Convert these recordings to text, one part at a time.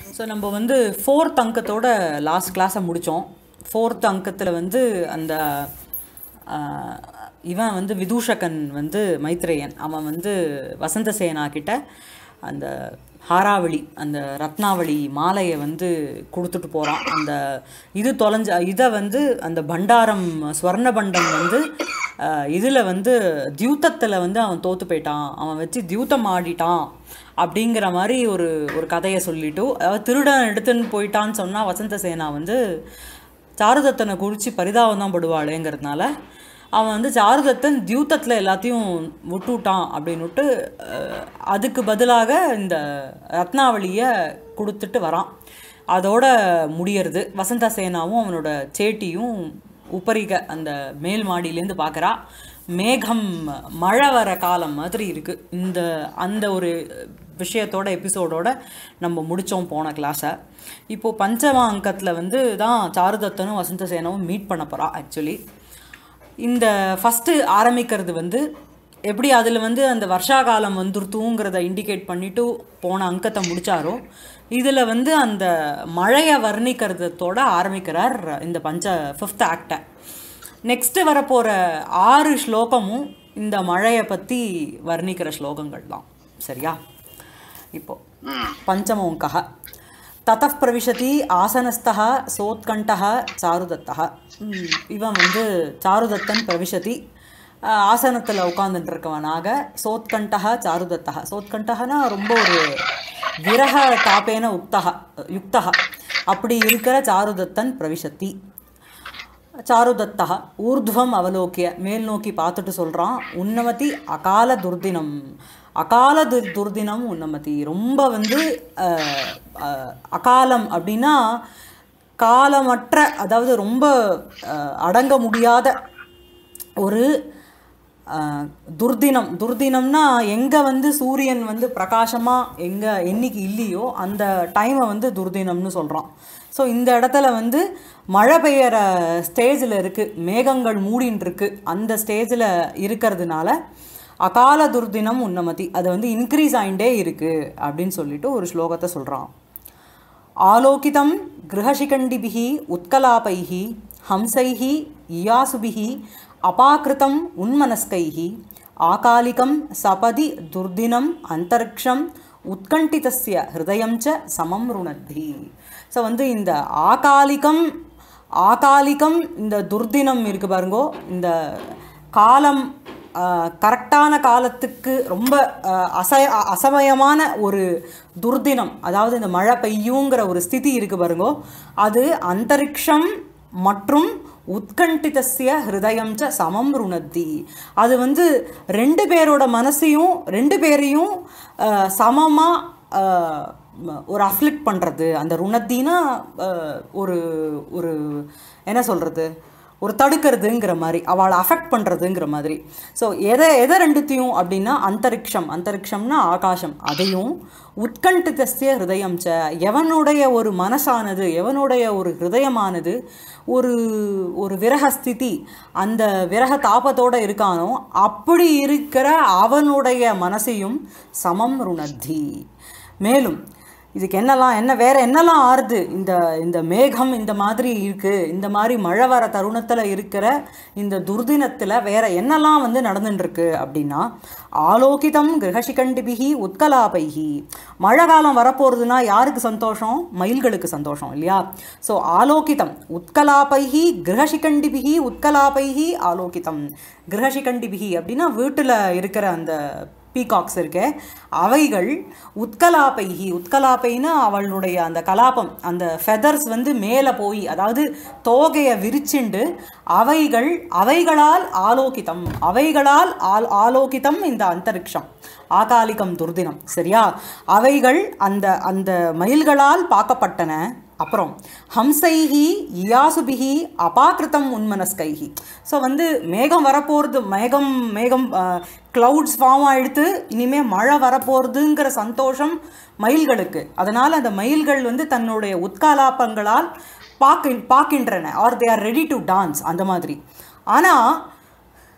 So நம்ம வந்து 4th அங்கத்தோட last கிளாஸை முடித்தோம். 4th அங்கத்தில் வந்து அந்த இவன் வந்து விதூஷகன் வந்து மைத்ரேயன் அவன் வந்து வசந்தசேனா கிட்ட அந்த ஹாராவளி அந்த ரத்னாவளி மாலையை வந்து கொடுத்துட்டு போகிறான். அந்த இது தொலைஞ்ச இதை வந்து அந்த பண்டாரம் ஸ்வர்ண பண்டம் வந்து இதில் வந்து தியூத்தத்தில் வந்து அவன் தோற்று போயிட்டான், அவன் வச்சு தியூத்தம் ஆடிட்டான் அப்படிங்கிற மாதிரி ஒரு கதையை சொல்லிட்டு, அதாவது திருடன் எடுத்துன்னு போயிட்டான்னு சொன்னால் வசந்தசேனா வந்து சாருதத்தனை குறித்து பரிதாபம் தான் படுவாளேங்கிறதுனால அவன் வந்து சாருதத்தன் தியூத்தத்தில் எல்லாத்தையும் விட்டுட்டான் அப்படின்னுட்டு அதுக்கு பதிலாக இந்த ரத்னாவளியை கொடுத்துட்டு வரான். அதோட முடியறது. வசந்தசேனாவும் அவனோட சேட்டியும் உப்பரிக அந்த மேல் மாடியிலேருந்து பார்க்குறா. மேகம் மழை வர காலம் மாதிரி இருக்குது. அந்த ஒரு விஷயத்தோட எபிசோடோட நம்ம முடித்தோம் போன கிளாஸை. இப்போது பஞ்சம அங்கத்தில் வந்து தான் சாருதத்தனும் வசந்தசேனாவும் மீட் பண்ண போகிறா. ஆக்சுவலி இந்த ஃபஸ்ட்டு ஆரம்பிக்கிறது வந்து எப்படி அதில் வந்து அந்த வருஷா காலம் வந்துருத்துங்கிறத இண்டிகேட் பண்ணிவிட்டு போன அங்கத்தை முடித்தாரோ, இதில் வந்து அந்த மழையை வர்ணிக்கிறதோட ஆரம்பிக்கிறார் இந்த 5th ஆக்டை. நெக்ஸ்ட்டு வரப்போகிற 6 ஸ்லோகமும் இந்த மழையை பற்றி வர்ணிக்கிற ஸ்லோகங்கள் தான். சரியா? இப்போது பஞ்சமோங்கः ததः பிரவிஷதி ஆசனஸ்தः சோத்கண்டः சாருதத்தः. இவன் வந்து சாருதத்தன் பிரவிஷதி ஆசனத்தில் உட்காந்துட்டுருக்கவனாக, சோத்கண்டः சாருதத்தः. சோத்கண்டகனா ரொம்ப ஒரு விரக தாபேன யுக்தः அப்படி இருக்கிற சாருதத்தன் பிரவிஷதி. சாருதத்தः ஊர்துவம் அவலோக்கிய மேல் நோக்கி பார்த்துட்டு சொல்கிறான், உன்னமதி அகால துர்தினம். அகால துர்தினம் உன்னமதி ரொம்ப வந்து அகாலம் அப்படின்னா காலமற்ற, அதாவது ரொம்ப அடங்க முடியாத ஒரு துர்தினம். துர்தினம்னா எங்கே வந்து சூரியன் வந்து பிரகாசமாக என்னைக்கு இல்லையோ அந்த டைமை வந்து துர்தினம்னு சொல்கிறான். ஸோ இந்த இடத்துல வந்து மழை பெய்கிற ஸ்டேஜில் இருக்குது, மேகங்கள் மூடின்னு இருக்குது, அந்த ஸ்டேஜில் இருக்கிறதுனால அகால துர்தினம் உன்னமதி அது வந்து இன்க்ரீஸ் ஆகிண்டே இருக்குது அப்படின்னு சொல்லிட்டு ஒரு ஸ்லோகத்தை சொல்கிறான். ஆலோகிதம் கிரகசிகண்டிபிஹி உத்கலாபைஹி ஹம்சைஹி இயாசுபிஹி அபாக்கிருதம் உன்மனஸ்கைஹி ஆகாலிகம் சபதி துர்தினம் அந்தரிக்ஷம் உத்கண்டிதஸ்ய ஹிருதயம் ச சமம் ருணத்தி. ஸோ வந்து இந்த ஆகாலிகம் இந்த துர்தினம் இருக்குது பாருங்கோ, இந்த காலம் கரெக்டான காலத்துக்கு ரொம்ப அசமயமான ஒரு துர்தினம், அதாவது இந்த மழை பெய்யுங்கிற ஒரு ஸ்திதி இருக்குது பாருங்கோ, அது அந்தரிக்ஷம் மற்றும் உத்கண்டிதஸ்ய ஹிருதயம் ச சமம் ருணத்தி. அது வந்து 2 பேரோட மனசையும் 2 பேரையும் சமமாக ஒரு அஃப்ளிக்ட் பண்ணுறது. அந்த ருணத்தின்னா ஒரு ஒரு என்ன சொல்கிறது, ஒரு தடுக்கிறதுங்கிற மாதிரி, அவளை அஃபெக்ட் பண்ணுறதுங்கிற மாதிரி. ஸோ எதை ரெண்டுத்தையும் அப்படின்னா அந்தரிக்ஷம்னா ஆகாசம், அதையும் உத்கண்டிதஸ்ய ஹிருதயம் ச எவனுடைய ஒரு மனசானது, எவனுடைய ஒரு ஹிருதயமானது ஒரு விரகஸ்திதி, அந்த விரக தாபத்தோடு இருக்கானோ அப்படி இருக்கிற அவனுடைய மனசையும் சமம் ருணத்தி. மேலும் இதுக்கு வேறு என்னெல்லாம் ஆறுது, இந்த மேகம் இந்த மாதிரி இருக்குது, இந்த மாதிரி மழை வர தருணத்தில் இருக்கிற இந்த துர்தினத்தில் வேறு என்னெல்லாம் வந்து நடந்துட்டுருக்கு அப்படின்னா, ஆலோகிதம் கிரகசிகண்டிபிஹி உத்கலாபைஹி. மழை காலம் வரப்போகிறதுனா யாருக்கு சந்தோஷம்? மயில்களுக்கு சந்தோஷம் இல்லையா? ஸோ ஆலோகிதம் உத்கலாபைஹி கிரகசிகண்டிபிஹி உத்கலாபைஹி ஆலோகிதம். கிரகசிகண்டிபிஹி அப்படின்னா வீட்டில் இருக்கிற அந்த பீகாக்ஸ் இருக்கே அவைகள் உத்கலாப்பைனா அவளுடைய அந்த கலாபம், அந்த ஃபெதர்ஸ் வந்து மேலே போய், அதாவது தோகையை விரிச்சுண்டு அவைகளால் ஆலோகிதம் இந்த அந்தரிக்ஷம் ஆகாலிகம் துர்தினம். சரியா? அவைகள் அந்த மயில்களால் பார்க்கப்பட்டன. அப்புறம் ஹம்சைஹி இயாசுபிஹி அபாக்கிருதம் உன்மனஸ்கைஹி. ஸோ வந்து மேகம் வரப்போகிறது, மேகம் க்ளவுட்ஸ் ஃபார்ம் ஆகிடுத்து, இனிமேல் மழை வரப்போகிறதுங்கிற சந்தோஷம் மயில்களுக்கு. அதனால் அந்த மயில்கள் வந்து தன்னுடைய உத்காலாபங்களால் பார்க்கின்றன, are they are ready to dance அந்த மாதிரி. ஆனால்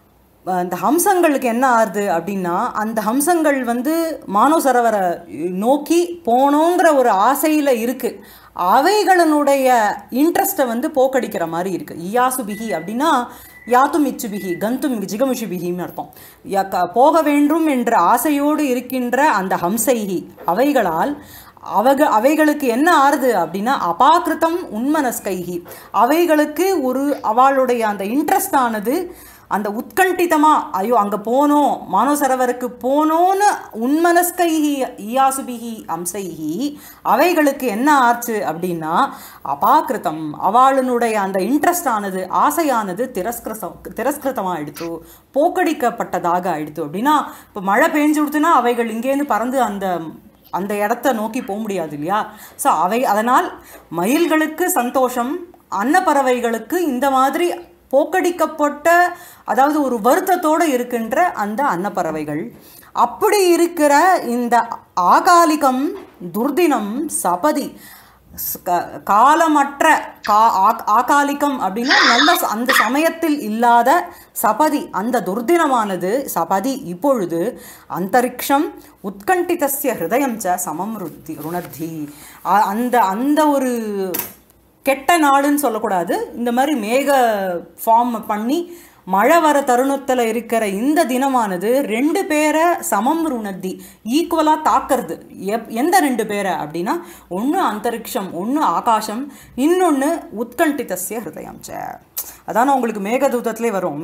அந்த ஹம்சங்களுக்கு என்ன ஆகுது அப்படின்னா, அந்த ஹம்சங்கள் வந்து மானசரோவரை நோக்கி போகணுங்கிற ஒரு ஆசையில் இருக்குது. அவைகளினுடைய இன்ட்ரெஸ்ட்டை வந்து போக்கடிக்கிற மாதிரி இருக்குது. இயாசுபிகி அப்படின்னா யாத்தும் இச்சுபிகி கந்தும் ஜிகமுஷிபிகின்னு அர்த்தம். போக வேண்டும் என்ற ஆசையோடு இருக்கின்ற அந்த ஹம்சைகி அவைகளால் அவைகளுக்கு என்ன ஆறுது அப்படின்னா அபாக்கிருத்தம் உன்மனஸ்கைகி, அவைகளுக்கு ஒரு அவளுடைய அந்த இன்ட்ரெஸ்ட் ஆனது அந்த உத்கண்டிதமாக ஐயோ அங்கே போனோம் மானசரோவருக்கு போனோன்னு உன்மனஸ்கைகி இயாசுபிகி அம்சைகி அவைகளுக்கு என்ன ஆச்சு அப்படின்னா அபாக்கிருத்தம் அவளுடைய அந்த இன்ட்ரெஸ்ட் ஆனது ஆசையானது திரஸ்கிருதமாக ஆயிடுத்து, போக்கடிக்கப்பட்டதாக ஆயிடுத்து. அப்படின்னா இப்போ மழை பெஞ்சு கொடுத்துன்னா அவைகள் இங்கேருந்து பறந்து அந்த இடத்த நோக்கி போக முடியாது இல்லையா. ஸோ அதனால் மயில்களுக்கு சந்தோஷம், அன்னப்பறவைகளுக்கு இந்த மாதிரி போக்கடிக்கப்பட்ட அதாவது ஒரு வருத்தத்தோடு இருக்கின்ற அந்த அன்னப்பறவைகள். அப்படி இருக்கிற இந்த ஆகாலிகம் துர்தினம் சபதி காலமற்ற ஆகாலிகம் அப்படின்னா நல்ல அந்த சமயத்தில் இல்லாத சபதி அந்த துர்தினமானது சபதி இப்பொழுது அந்தரிக்ஷம் உத்கண்டிதஸ்ய ஹிருதயம் ச சமம் ருணத்தி. அந்த ஒரு கெட்ட நாடுன்னு சொல்லக்கூடாது, இந்த மாதிரி மேக ஃபார்ம் பண்ணி மழை வர தருணத்தில் இருக்கிற இந்த தினமானது 2 பேரை சமம் ருணத்தி ஈக்குவலாக தாக்கிறது. எந்த 2 பேரை அப்படின்னா ஒன்று அந்தரிக்ஷம், ஒன்று ஆகாசம், இன்னொன்று உத்கண்டிதஸ்ய ஹிருதயம் ச. அதான உங்களுக்கு மேகதூதத்திலே வரும்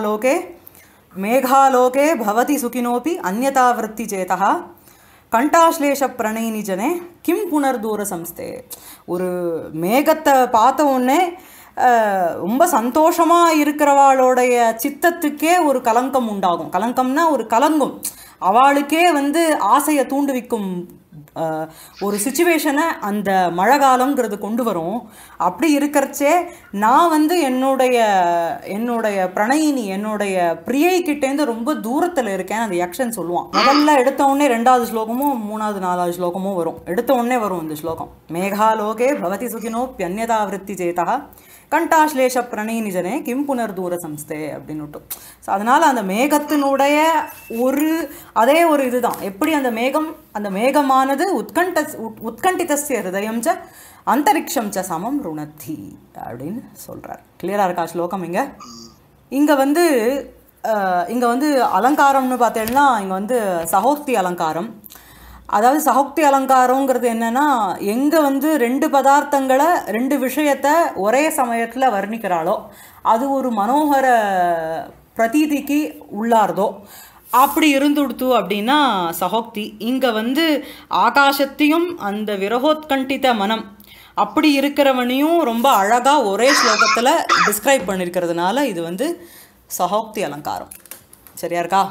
மேகாலோகே பவதி சுகினோபி அந்யதாவிருத்தி சேதா கண்டாஸ்லேஷ பிரணயினி ஜனே கிம் புனர்தூர சம்ஸ்தே. ஒரு மேகத்தை பார்த்த உடனே ரொம்ப சந்தோஷமாக இருக்கிறவாளோடைய சித்தத்துக்கே ஒரு கலங்கம் உண்டாகும். கலங்கம்னா ஒரு கலங்கும், அவளுக்கே வந்து ஆசையை தூண்டுவிக்கும் ஒரு சிச்சுவேஷனை அந்த மழை காலங்கிறது கொண்டு வரும். அப்படி இருக்கிறச்சே நான் வந்து என்னுடைய பிரணயினி என்னுடைய பிரியைக்கிட்டேருந்து ரொம்ப தூரத்தில் இருக்கேன் அந்த யக்ஷன் சொல்லுவான். முதல்ல எடுத்த உடனே 2வது ஸ்லோகமும் 3வது 4வது ஸ்லோகமும் வரும். எடுத்த உடனே வரும் இந்த ஸ்லோகம் மேகாலோகே பவதி சுகினோப்யன்யதாவிருத்தி சேதா கண்டாஸ்லேஷ பிரணயினி ஜனே கிம் புனர்தூர சம்ஸ்தே அப்படின்னுட்டு. ஸோ அதனால் அந்த மேகத்தினுடைய அதே ஒரு இதுதான். எப்படி அந்த மேகமானது உத்கண்டிதஸ்ய ஹிருதயம் ச அந்தரிக்ஷம் ச சமம் ருணத்தி அப்படின்னு சொல்கிறார். கிளியராக இருக்கா ஸ்லோகம்? இங்கே வந்து அலங்காரம்னு பார்த்தேன்னா இங்கே வந்து சஹோக்தி அலங்காரம். அதாவது சஹோக்தி அலங்காரங்கிறது என்னென்னா எங்கே வந்து 2 பதார்த்தங்களை 2 விஷயத்தை ஒரே சமயத்தில் வர்ணிக்கிறாளோ அது ஒரு மனோகர பிரதீதிக்கு உள்ளார்தோ அப்படி இருந்துடுத்து அப்படின்னா சஹோக்தி. இங்கே வந்து ஆகாசத்தையும் அந்த விரகோத்கண்டித மனம் அப்படி இருக்கிறவனையும் ரொம்ப அழகாக ஒரே ஸ்லோகத்தில் டிஸ்கிரைப் பண்ணியிருக்கிறதுனால இது வந்து சஹோக்தி அலங்காரம். சரியா இருக்கா?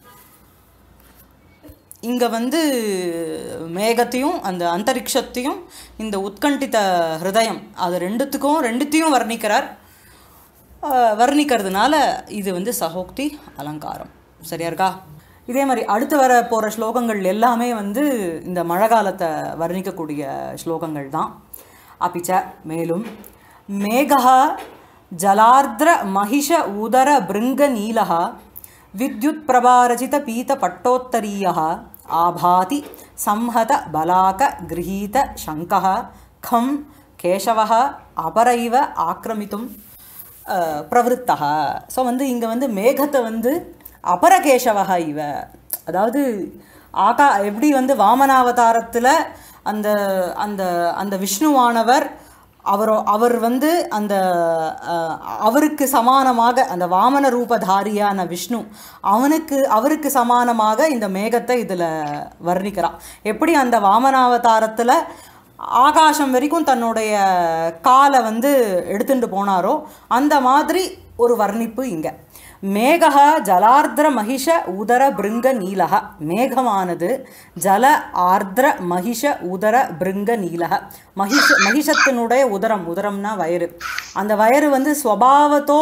இங்கே வந்து மேகத்தையும் அந்த அந்தரிக்ஷத்தையும் இந்த உத்கண்டித ஹிருதயம் அது ரெண்டுத்தையும் வர்ணிக்கிறதுனால இது வந்து சஹோக்தி அலங்காரம். சரியா இருக்கா? இதே மாதிரி அடுத்து வர போகிற ஸ்லோகங்கள் எல்லாமே வந்து இந்த மழை காலத்தை வர்ணிக்கக்கூடிய ஸ்லோகங்கள் தான். அப்பிச்ச மேலும் மேகா ஜலார்த்ர மகிஷ உதர பிருங்க நீலஹா வித்யுத் பிரபாரஜித பீத பட்டோத்தரீயः ஆபாதி சம்ஹத பலாக கிரஹீத சங்கः கம் கேசவः அபரைவ ஆக்ரமித்தும் பிரவருத்தः. ஸோ வந்து இங்கே வந்து மேகத்தை வந்து அபரகேசவः இவ, அதாவது எப்படி வந்து வாமனாவதாரத்தில் அந்த அந்த அந்த விஷ்ணுவானவர் அவர் வந்து அந்த அவருக்கு சமானமாக அந்த வாமன ரூபதாரியான விஷ்ணு அவருக்கு சமானமாக இந்த மேகத்தை இதில் வர்ணிக்கிறான். எப்படி அந்த வாமனாவதாரத்தில் ஆகாசம் வரைக்கும் தன்னுடைய காலை வந்து எடுத்துட்டு போனாரோ அந்த மாதிரி ஒரு வர்ணிப்பு இங்கே. மேகா ஜலார்திர மகிஷ உதர பிருங்க நீலக, மேகமானது ஜல ஆர்திர மகிஷ உதர பிருங்க நீலக. மகிஷத்தினுடைய உதரம்னா வயிறு. அந்த வயிறு வந்து ஸ்வபாவத்தோ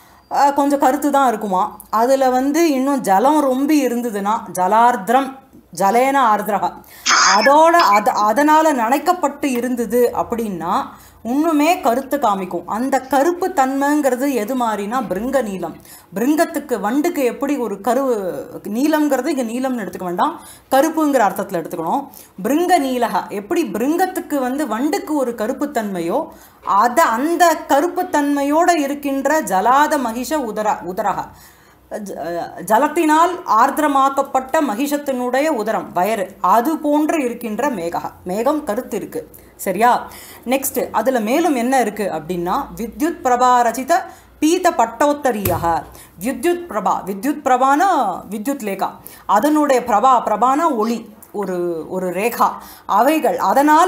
கொஞ்சம் கருத்து தான் இருக்குமா. அதில் வந்து இன்னும் ஜலம் ரொம்ப இருந்ததுன்னா ஜலார்திரம் ஜலேன ஆர்திரா. அதனால் நனைக்கப்பட்டு இருந்தது அப்படின்னா இன்னுமே கருத்து காமிக்கும். அந்த கருப்பு தன்மைங்கிறது எது மாதிரினா பிருங்க நீலம். பிருங்கத்துக்கு வண்டுக்கு எப்படி ஒரு நீலம்ங்கிறது இங்கே நீலம்னு எடுத்துக்க வேண்டாம், கருப்புங்கிற அர்த்தத்தில் எடுத்துக்கணும். பிருங்க நீலக எப்படி பிருங்கத்துக்கு வண்டுக்கு ஒரு கருப்புத்தன்மையோ அந்த கருப்புத்தன்மையோடு இருக்கின்ற ஜலாத மகிஷ உதரக ஜலத்தினால் ஆர்திரமாக்கப்பட்ட மகிஷத்தினுடைய உதரம் வயறு அது போன்று இருக்கின்ற மேகம் கருத்து இருக்கு. சரியா? நெக்ஸ்ட் அதுல மேலும் என்ன இருக்கு அப்படின்னா வித்யுத் பிரபா ரச்சித பீத பட்டோத்தரியாக. வித்யுத் பிரபானா வித்யுத் லேகா, அதனுடைய பிரபானா ஒளி, ஒரு ரேகா, அவைகள் அதனால்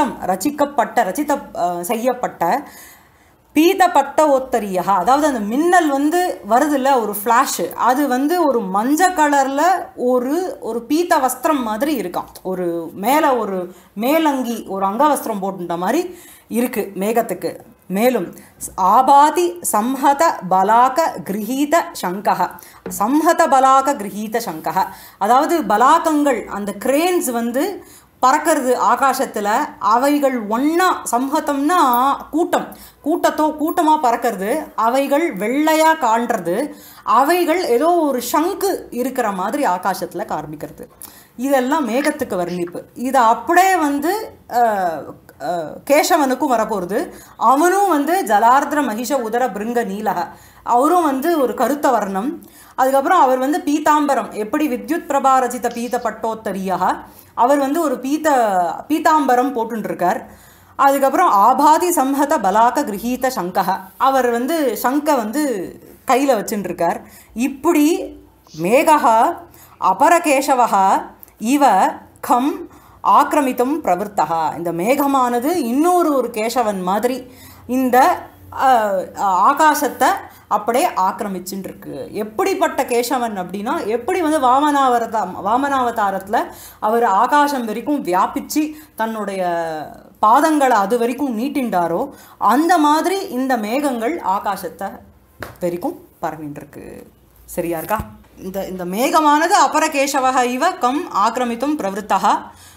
செய்யப்பட்ட பீதப்பட்ட ஒத்தரியா, அதாவது அந்த மின்னல் வருதுல்ல ஒரு ஃப்ளாஷு, அது ஒரு மஞ்சள் கலரில் ஒரு பீத்த வஸ்திரம் மாதிரி இருக்கான். மேலே ஒரு மேலங்கி ஒரு அங்கவஸ்திரம் போட்டுட்ட மாதிரி இருக்குது மேகத்துக்கு. மேலும் ஆபாதி சம்ஹத பலாக கிரகீத சங்கக. சம்ஹத பலாக கிரகீத சங்கக, அதாவது பலாக்கங்கள் அந்த கிரேன்ஸ் பறக்கிறது ஆகாசத்தில். அவைகள் ஒன்றா, சம்ஹதம்னா கூட்டமாக பறக்கிறது. அவைகள் வெள்ளையாக காண்றது. அவைகள் ஏதோ ஒரு சங்கு இருக்கிற மாதிரி ஆகாசத்தில் காண்பிக்கிறது. இதெல்லாம் மேகத்துக்கு வர்ணிப்பு. இதை அப்படியே கேசவனுக்கும் வரப்போகிறது. அவனும் ஜலார்திர மகிஷ உதர பிருங்க நீலக, அவரும் ஒரு கருத்த வர்ணம். அதுக்கப்புறம் அவர் பீதாம்பரம், எப்படி வித்யுத் பிரபா ரச்சித பீத பட்டோத்தரியாக அவர் ஒரு பீதாம்பரம் போட்டுருக்கார். அதுக்கப்புறம் ஆபாதி சம்ஹத பலாக கிரகீத சங்கக, அவர் சங்க கையில் வச்சுட்டுருக்கார். இப்படி மேகா அபரகேசவா இவ கம் ஆக்கிரமித்தும் பிரவருத்தா. இந்த மேகமானது ஒரு கேசவன் மாதிரி இந்த ஆகாசத்தை அப்படியே ஆக்கிரமிச்சுட்டு இருக்கு. எப்படிப்பட்ட கேசவன் அப்படின்னா, எப்படி வாமனாவதாரத்தில் அவர் ஆகாசம் வரைக்கும் வியாபிச்சு தன்னுடைய பாதங்களை அது வரைக்கும் நீட்டின்றாரோ அந்த மாதிரி இந்த மேகங்கள் ஆகாசத்தை வரைக்கும் பரவின்னு இருக்கு. சரியா இருக்கா? இந்த மேகமானது அபரகேசவக இவ கம் ஆக்கிரமித்தும் பிரவருத்தா.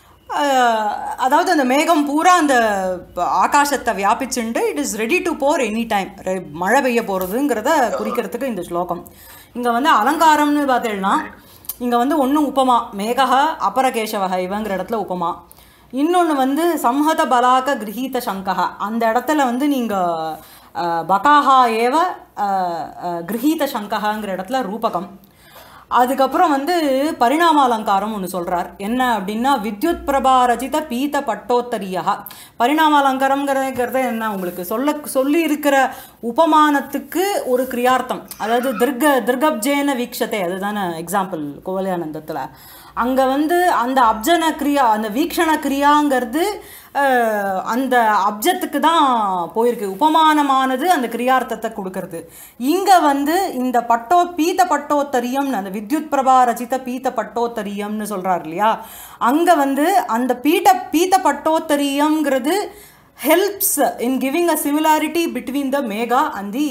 அதாவது அந்த மேகம் பூரா அந்த ஆகாசத்தை வியாபிச்சுண்டு it is ready to pour any time, மழை பெய்ய போகிறதுங்கிறத குறிக்கிறதுக்கு இந்த ஸ்லோகம். இங்கே அலங்காரம்னு பார்த்தீங்கன்னா இங்கே ஒன்று உபமா, மேகா அபரகேசவக இவங்கிற இடத்துல உபமா. இன்னொன்று சம்ஹத பலாக கிரகீத சங்கக, அந்த இடத்துல நீங்கள் பகாஹா ஏவ கிரகீத சங்ககாங்கிற இடத்துல ரூபகம். அதுக்கப்புறம் பரிணாம அலங்காரம் ஒன்று சொல்கிறார். என்ன அப்படின்னா வித்யுத் பிரபா ரச்சித பீத பட்டோத்தரியா. பரிணாம அலங்காரம்ங்கிறத என்ன உங்களுக்கு சொல்லி இருக்கிற உபமானத்துக்கு ஒரு கிரியார்த்தம், அதாவது திருகப்ஜேன வீக்ஷத்தை, அதுதானே எக்ஸாம்பிள் கோவலியானந்தத்தில். அங்கே அந்த அப்ஜன கிரியா, அந்த வீக்ஷண கிரியாங்கிறது அந்த அப்ஜத்துக்கு தான் போயிருக்கு. உபமானமானது அந்த கிரியார்த்தத்தை கொடுக்கறது. இங்கே இந்த பீத்த பட்டோத்தரியம்னு, அந்த வித்யுத் பிரபா ரச்சித பீத்த பட்டோத்தரியம்னு சொல்கிறார் இல்லையா, அங்கே அந்த பீத்த பட்டோத்தரியம்ங்கிறது helps in giving a similarity between the megha and the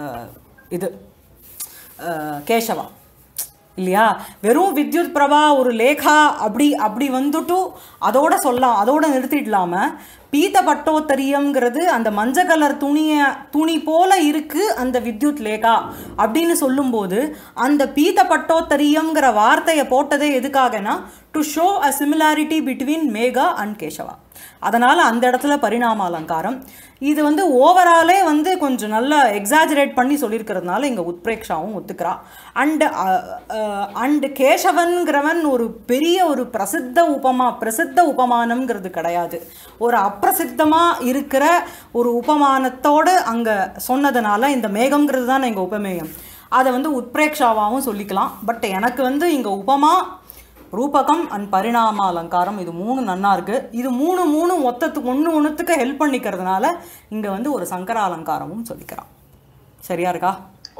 Keshava இல்லையா. வெறும் வித்யுத் பிரபா ஒரு லேகா அப்படி அதோட அதோட நிறுத்திடலாமல் பீத்த பட்டோத்தரியம்ங்கிறது அந்த மஞ்சள் கலர் துணி போல இருக்கு அந்த வித்யுத் லேகா அப்படின்னு சொல்லும்போது அந்த பீத்த பட்டோத்தரியம்ங்கிற வார்த்தையை போட்டதே எதுக்காகனா to show a similarity between megha and Keshava. அதனால் அந்த இடத்துல பரிணாம அலங்காரம். இது ஓவராலே கொஞ்சம் நல்லா எக்ஸாஜரேட் பண்ணி சொல்லியிருக்கிறதுனால இங்கே உத்பிரேக்ஷாவும் ஒத்துக்கிறா. அண்டு கேசவன்கிறவன் ஒரு பெரிய ஒரு பிரசித்த உபமானம்ங்கிறது கிடையாது. ஒரு அப்பிரசித்தமாக இருக்கிற ஒரு உபமானத்தோடு அங்கே சொன்னதுனால இந்த மேகம்ங்கிறது தான் இங்கே உபமேயம். அதை உத்பிரேக்ஷாவாகவும் சொல்லிக்கலாம். பட் எனக்கு இங்கே உபமா, ரூபகம் அண்ட் பரிணாம அலங்காரம் இது மூணு நன்னா இருக்குது. இது மூணு ஒன்றுத்துக்கு ஹெல்ப் பண்ணிக்கிறதுனால இங்கே ஒரு சங்கர அலங்காரமும் சொல்லிக்கிறான். சரியா இருக்கா?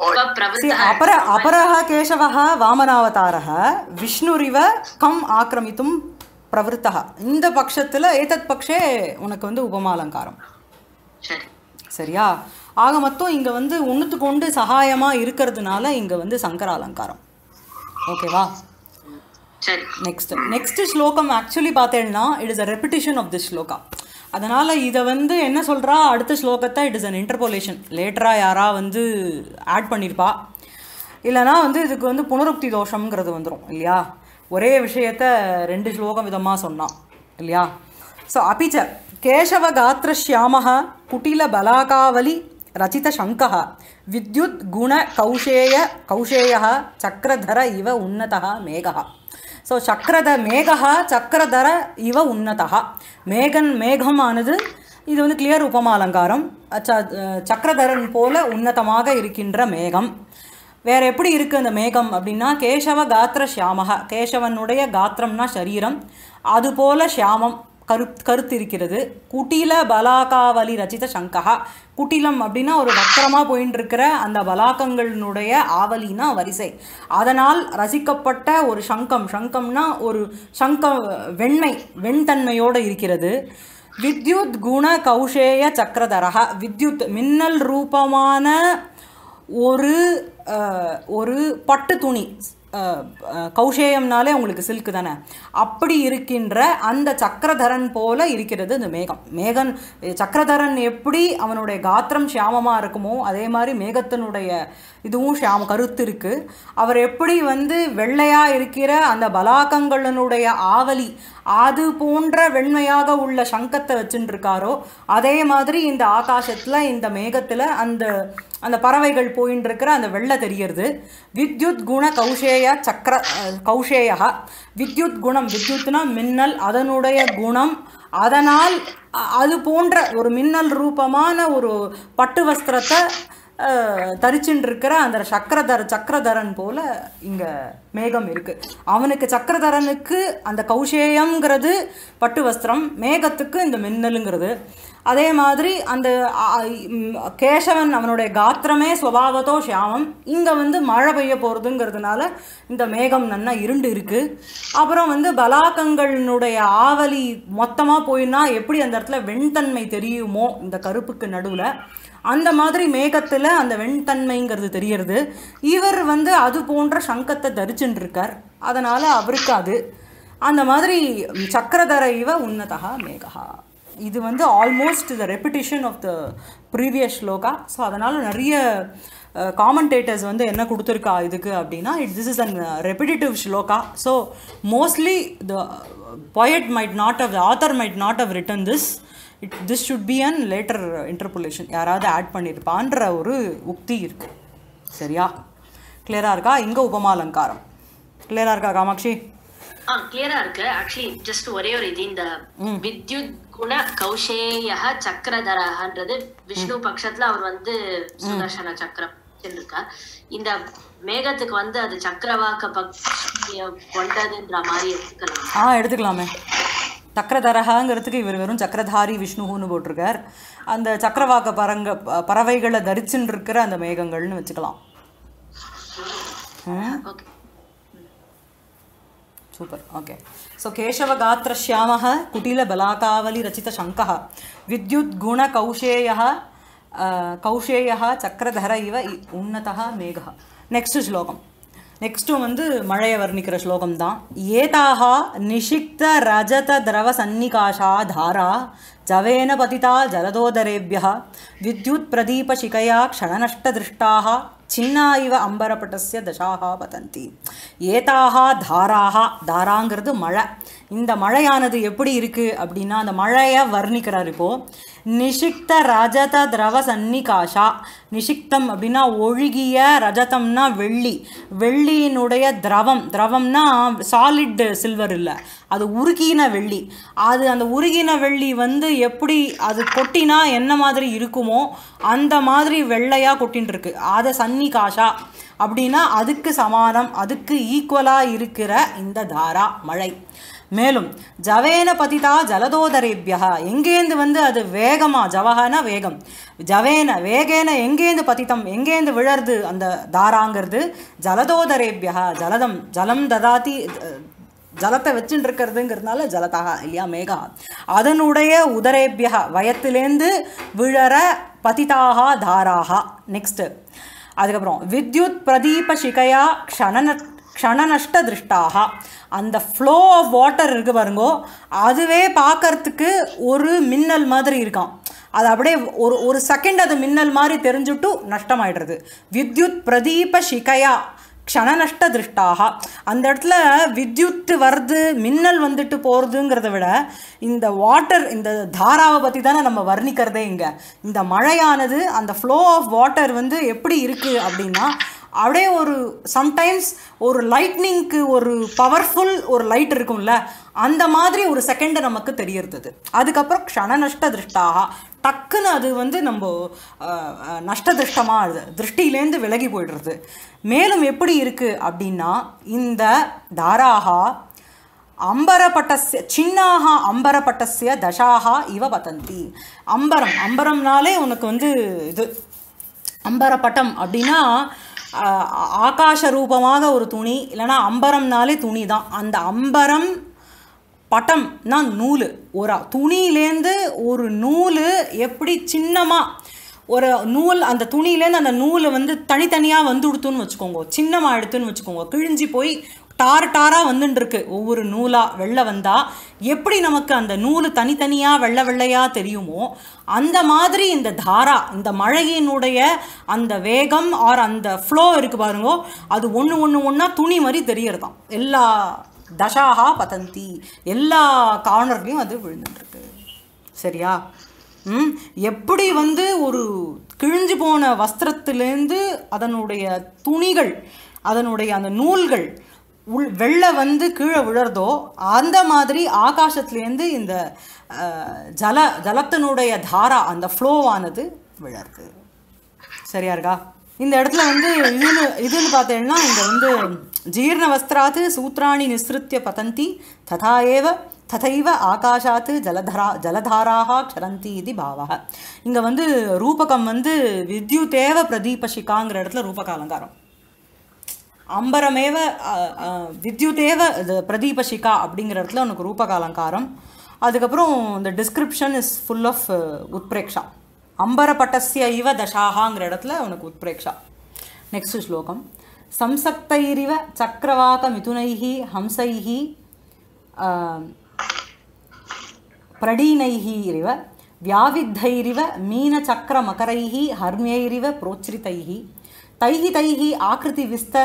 அபரஹ கேசவஹ வாமனாவதாரஹ விஷ்ணுரிவ கம் ஆக்கிரமித்தும் பிரவருத்தஹ. இந்த பட்சத்தில் ஏதத் பக்ஷே உனக்கு உபமாலங்காரம். சரியா? ஆக மொத்தம் இங்கே ஒன்றுத்துக்கு ஒன்று சகாயமாக இருக்கிறதுனால இங்கே சங்கர அலங்காரம். ஓகேவா? சரி. நெக்ஸ்ட் ஸ்லோகம் ஆக்சுவலி பார்த்தேன்னா it is a repetition of this shloka. அதனால் இதை வந்து என்ன சொல்கிறா, அடுத்த ஸ்லோகத்தை இட் இஸ் அன் இன்டர்போலேஷன், லேட்டராக யாரா வந்து ஆட் பண்ணியிருப்பா, இல்லைனா வந்து இதுக்கு வந்து புனருக்தி தோஷம்ங்கிறது வந்துடும் இல்லையா. ஒரே விஷயத்தை 2 ஸ்லோகம் விதமாக சொன்னான் இல்லையா. ஸோ அபிச்ச கேசவ காத்திரஷ்யாமः குட்டில பலாகாவலி ரச்சித சங்கः வித்யுத் குண கௌஷேயः சக்கரதர இவ உன்னதः மேகः. ஸோ மேகः சக்கரதர இவ உன்னதः. மேகமானது இது வந்து கிளியர் உபமா அலங்காரம். சக்கரதரன் போல உன்னதமாக இருக்கின்ற மேகம். வேறு எப்படி இருக்குது அந்த மேகம் அப்படின்னா, கேசவ காத்திர ஷியாமக, கேசவனுடைய காத்திரம்னா சரீரம், அதுபோல ஷியாமம் கருத்து இருக்கிறது. குட்டில பலாகாவலி ரச்சித சங்கா, குட்டிலம் அப்படின்னா ஒரு வக்கரமாக போயின்னு இருக்கிற அந்த பலாக்கங்களினுடைய ஆவலினா வரிசை, அதனால் ரசிக்கப்பட்ட ஒரு சங்கம்னா ஒரு வெண்தன்மையோடு இருக்கிறது. வித்யுத் குண கௌஷேய சக்கரதரக, வித்யுத் மின்னல் ரூபமான ஒரு பட்டு துணி, கௌஷேயம்னாலே உங்களுக்கு சில்க்கு தானே, அப்படி இருக்கின்ற அந்த சக்கரதரன் போல இருக்கிறது இந்த மேகன். சக்கரதரன் எப்படி அவனுடைய காத்திரம் ஷியாமமாக இருக்குமோ அதே மாதிரி மேகத்தினுடைய இதுவும் கருத்து இருக்குது. அவர் எப்படி வந்து வெள்ளையாக இருக்கிற அந்த பலாக்கங்களினுடைய ஆவலி அது போன்ற வெண்மையாக உள்ள சங்கத்தை வச்சுட்டு இருக்காரோ அதே மாதிரி இந்த ஆகாசத்தில் இந்த மேகத்தில் அந்த பறவைகள் போயின்னு இருக்கிற அந்த வெள்ளை தெரியறது. வித்யுத் குண கௌஷேய வித்யுத் குணம், வித்யுத்னா மின்னல், அதனுடைய குணம், அதனால் அது போன்ற ஒரு மின்னல் ரூபமான ஒரு பட்டு வஸ்திரத்தை தரிச்சுட்டு இருக்கிற அந்த சக்கரதரன் போல இங்கே மேகம் இருக்குது. அவனுக்கு சக்கரதரனுக்கு அந்த கௌஷேயங்கிறது பட்டு வஸ்திரம், மேகத்துக்கு இந்த மின்னலுங்கிறது. அதே மாதிரி அந்த கேசவன் அவனுடைய காத்திரமே ஸ்வபாவத்தோ ஷியாமம், இங்கே வந்து மழை பெய்ய போகிறதுங்கிறதுனால இந்த மேகம் நன்னா இருண்டு இருக்குது. அப்புறம் வந்து பலாக்கங்களினுடைய ஆவலி மொத்தமாக போயின்னா எப்படி அந்த இடத்துல வெண்தன்மை தெரியுமோ இந்த கருப்புக்கு நடுவில், அந்த மாதிரி மேகத்தில் அந்த வெண்தன்மைங்கிறது தெரியறது. இவர் வந்து அது போன்ற சங்கத்தை தரிச்சுட்டு இருக்கார், அதனால் அவருக்கு அது அந்த மாதிரி சக்கரதர இவ உன்னதா மேகா. இது வந்து almost the repetition of the previous shloka. So அதனால் நிறைய காமெண்டேட்டர்ஸ் வந்து என்ன கொடுத்துருக்கா இதுக்கு அப்படின்னா, this is an repetitive shloka. So mostly the poet might not have, the author might not have written this. This should be an later interpolation, யாராவது add பண்ணியிருப்பான்ற ஒரு உக்தி இருக்குது. சரியா? கிளியராக இருக்கா? இங்கே உபமாலங்காரம் கிளியராக இருக்கா காமாட்சி? கிளியரா இருக்கு. ஆக்சுவலி ஜஸ்ட் ஒரே ஒரு இது, இந்த வித்யுத் குண கௌஷேய சக்கரதரன்றது விஷ்ணு பட்சத்துல அவர் வந்து சுதர்சன சக்கரம் இருக்கார். இந்த மேகத்துக்கு வந்து அது சக்கரவாக்க கொண்டதுன்ற மாதிரி எடுத்துக்கலாம். எடுத்துக்கலாமே. சக்கரதரகாங்கிறதுக்கு இவர் வெறும் சக்கரதாரி விஷ்ணுன்னு போட்டிருக்கார். அந்த சக்கரவாக்க பறவைகளை தரிச்சுன்னு இருக்கிற அந்த மேகங்கள்னு வச்சுக்கலாம். சூப்பர். ஓகே. ஸோ கேசவ காத்திர ஷியாமः குட்டில பலாகாவலி ரச்சித சங்கः வித்யுத் குண கௌஷேயः சக்கரதர இவ உன்னதः மேகः. நெக்ஸ்ட் ஸ்லோகம். நெக்ஸ்ட்டு வந்து மழையை வர்ணிக்கிற ஸ்லோகம் தான். ஏதாக நிஷிக்த ரஜத திரவ சன்னிகாஷா தாரா ஜவேன பதிதா ஜலதோதரேபியः வித்யுத் பிரதீப சிகையா க்ஷணநஷ்டதிருஷ்டாः சின்னா இவ அம்பரப்பட்டஸ்ய தசாஹா பதந்தி. ஏதாக தாராங்கிறது மழை. இந்த மழையானது எப்படி இருக்குது அப்படின்னா, அந்த மழையை வர்ணிக்கிறார் இப்போது. நிஷிக்த ரஜத திரவ சன்னிகாஷா, நிஷிக்தம் அப்படின்னா ஒழுகிய, ரஜதம்னா வெள்ளியினுடைய திரவம்னா சாலிட் சில்வர் இல்லை, அது உருகின வெள்ளி. அந்த உருகின வெள்ளி வந்து எப்படி அது கொட்டினா என்ன மாதிரி இருக்குமோ அந்த மாதிரி வெள்ளையாக கொட்டின்னு இருக்கு. அதை சன்னிகாஷா அப்படின்னா அதுக்கு சமானம், அதுக்கு ஈக்குவலாக இருக்கிற இந்த தாரா மழை. மேலும் ஜவேன பதிதா ஜலதோதரேபியா, எங்கேந்து வந்து அது வேகமாக, ஜவகன வேகம், வேகேன எங்கேந்து பதித்தம், எங்கேந்து விழருது அந்த தாராங்கிறது, ஜலதோதரேபியா ஜலம் ததாதி, ஜலத்தை வச்சுட்டு இருக்கிறதுங்கிறதுனால ஜலதாக இல்லையா மேகா, அதனுடைய உதரேபியா வயத்திலேந்து விழற பதிதாக தாராக. நெக்ஸ்ட்டு அதுக்கப்புறம் வித்யுத் பிரதீப சிகையா க்ஷணநஷ்ட திருஷ்டாக. அந்த ஃப்ளோ ஆஃப் வாட்டர் இருக்கு பாருங்கோ, அதுவே பார்க்கறதுக்கு ஒரு மின்னல் மாதிரி இருக்கான். அது அப்படியே ஒரு செகண்ட் அது மின்னல் மாதிரி தெரிஞ்சுட்டு நஷ்டமாயிடுறது. வித்யுத் பிரதீப சிகையா க்ஷணநஷ்ட திருஷ்டாக. அந்த இடத்துல வித்யுத்து வருது, மின்னல் வந்துட்டு போகிறதுங்கிறத விட இந்த வாட்டர், இந்த தாராவை பற்றி தானே நம்ம வர்ணிக்கிறதே இங்கே. இந்த மழையானது, அந்த ஃப்ளோ ஆஃப் வாட்டர் வந்து எப்படி இருக்குது அப்படின்னா, அப்படியே ஒரு சம்டைம்ஸ் ஒரு லைட்னிங்க்கு ஒரு பவர்ஃபுல் ஒரு லைட் இருக்கும்ல, அந்த மாதிரி ஒரு செகண்டு நமக்கு தெரியறது. அதுக்கப்புறம் க்ஷணநஷ்ட திருஷ்டாக, டக்குன்னு அது வந்து நம்ம நஷ்ட திருஷ்டமாக திருஷ்டியிலேருந்து விலகி போய்டுறது. மேலும் எப்படி இருக்குது அப்படின்னா, இந்த தாராகா அம்பரப்பட்டஸ்ய சின்னாக அம்பரப்பட்டஸ்ய தசாக இவ பதந்தி. அம்பரம்னாலே உனக்கு வந்து இது அம்பரப்பட்டம் அப்படின்னா ஆகாச ரூபமாக ஒரு துணி, இல்லைனா அம்பரம்னாலே துணி தான். அந்த அம்பரம் பட்டம்னா நூல். ஒரு துணியிலேருந்து ஒரு நூல் எப்படி சின்னமாக ஒரு நூல், அந்த துணியிலேருந்து அந்த நூலை வந்து தனித்தனியாக வந்து கொடுத்துன்னு வச்சுக்கோங்க, சின்னமாக எடுத்துன்னு வச்சுக்கோங்க, கிழிஞ்சி போய் டாராக வந்துட்டுருக்கு ஒவ்வொரு நூலாக வெள்ளை வந்தால் எப்படி நமக்கு அந்த நூல் தனித்தனியாக வெள்ளையாக தெரியுமோ, அந்த மாதிரி இந்த தாரா, இந்த மழையினுடைய அந்த வேகம் ஆர் அந்த ஃப்ளோ இருக்குது பாருங்கோ, அது ஒன்றா துணி மாதிரி தெரியறதான். எல்லா தசாகா பதந்தி, எல்லா கார்னர்லையும் அது விழுந்துட்டுருக்கு. சரியா? எப்படி வந்து ஒரு கிழிஞ்சு போன வஸ்திரத்திலேருந்து அதனுடைய துணிகள், அதனுடைய அந்த நூல்கள் வெள்ளை வந்து கீழே விழறதோ, அந்த மாதிரி ஆகாசத்துலேருந்து இந்த ஜலத்தினுடைய தாரா, அந்த ஃப்ளோவானது விழருது. சரியா இருக்கா? இந்த இடத்துல வந்து இதுன்னு பார்த்தேன்னா, இந்த வந்து ஜீர்ண வஸ்திராத்து சூத்ராணி நிஸ்ருத்திய பதந்தி ததைவ ஆகாஷாத்து ஜலதாராக க்ஷரந்தி இது பாவக. இங்கே வந்து ரூபகம் வந்து வித்யுதேவ பிரதீபசிகாங்கிற இடத்துல ரூபக அலங்காரம். அம்பரமேவ வித்யுதேவ பிரதீபசிகா அப்படிங்கிற இடத்துல உனக்கு ரூபக அலங்காரம். அதுக்கப்புறம் இந்த டிஸ்கிரிப்ஷன் இஸ் ஃபுல் ஆஃப் உத்பிரேக்ஷா. அம்பரப்பட்டஸ்ய இவ தசாகாங்கிற இடத்துல உனக்கு உத்பிரேக்ஷா. நெக்ஸ்ட் ஸ்லோகம். சம்சக்தைரிவ சக்கரவாக மிதுனைஹி ஹம்சைஹி பிரடீனைஹி இரிவ வியாவித்தைரிவ மீனச்சக்கரமகரைஹி ஹர்மியைரிவ புரோச்ரிதைஹி தைஹி ஆக்ருதி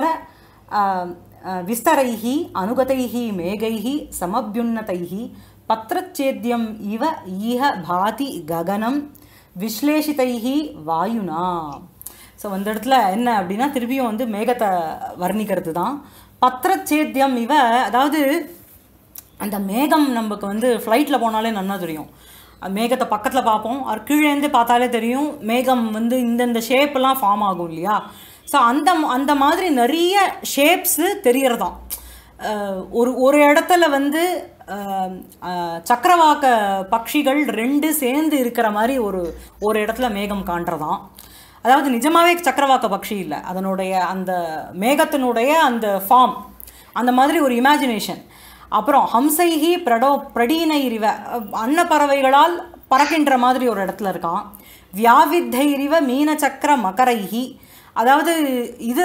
விஸ்தரைஹி அனுகதைஹி மேகைஹி சமப்யுன்னதைஹி பத்ரச்சேத்யம் இவ ஈஹ பாதி ககனம் விஸ்லேஷிதைஹி வாயுனா. ஸோ அந்த இடத்துல என்ன அப்படின்னா, திருப்பியும் வந்து மேகத்தை வர்ணிக்கிறது தான். பத்ரச்சேத்யம் இவ, அதாவது அந்த மேகம் நமக்கு வந்து ஃப்ளைட்டில் போனாலே நல்லா தெரியும். மேகத்தை பக்கத்தில் பார்ப்போம், அது கீழேருந்து பார்த்தாலே தெரியும் மேகம் வந்து இந்தந்த ஷேப்பெல்லாம் ஃபார்ம் ஆகும் இல்லையா. ஸோ அந்த மாதிரி நிறைய ஷேப்ஸு தெரியறதான். ஒரு இடத்துல வந்து சக்கரவாக்க பட்சிகள் ரெண்டு சேர்ந்து இருக்கிற மாதிரி ஒரு இடத்துல மேகம் காண்றதான். அதாவது நிஜமாகவே சக்கரவாக்க பட்சி இல்லை, அதனுடைய அந்த மேகத்தினுடைய அந்த ஃபார்ம், அந்த மாதிரி ஒரு இமேஜினேஷன். அப்புறம் ஹம்சைஹி பிரடீனைரிவ, அன்னப்பறவைகளால் பறக்கின்ற மாதிரி ஒரு இடத்துல இருக்கான். வியாவித்தைரிவ மீனச்சக்கர மகரைஹி, அதாவது இது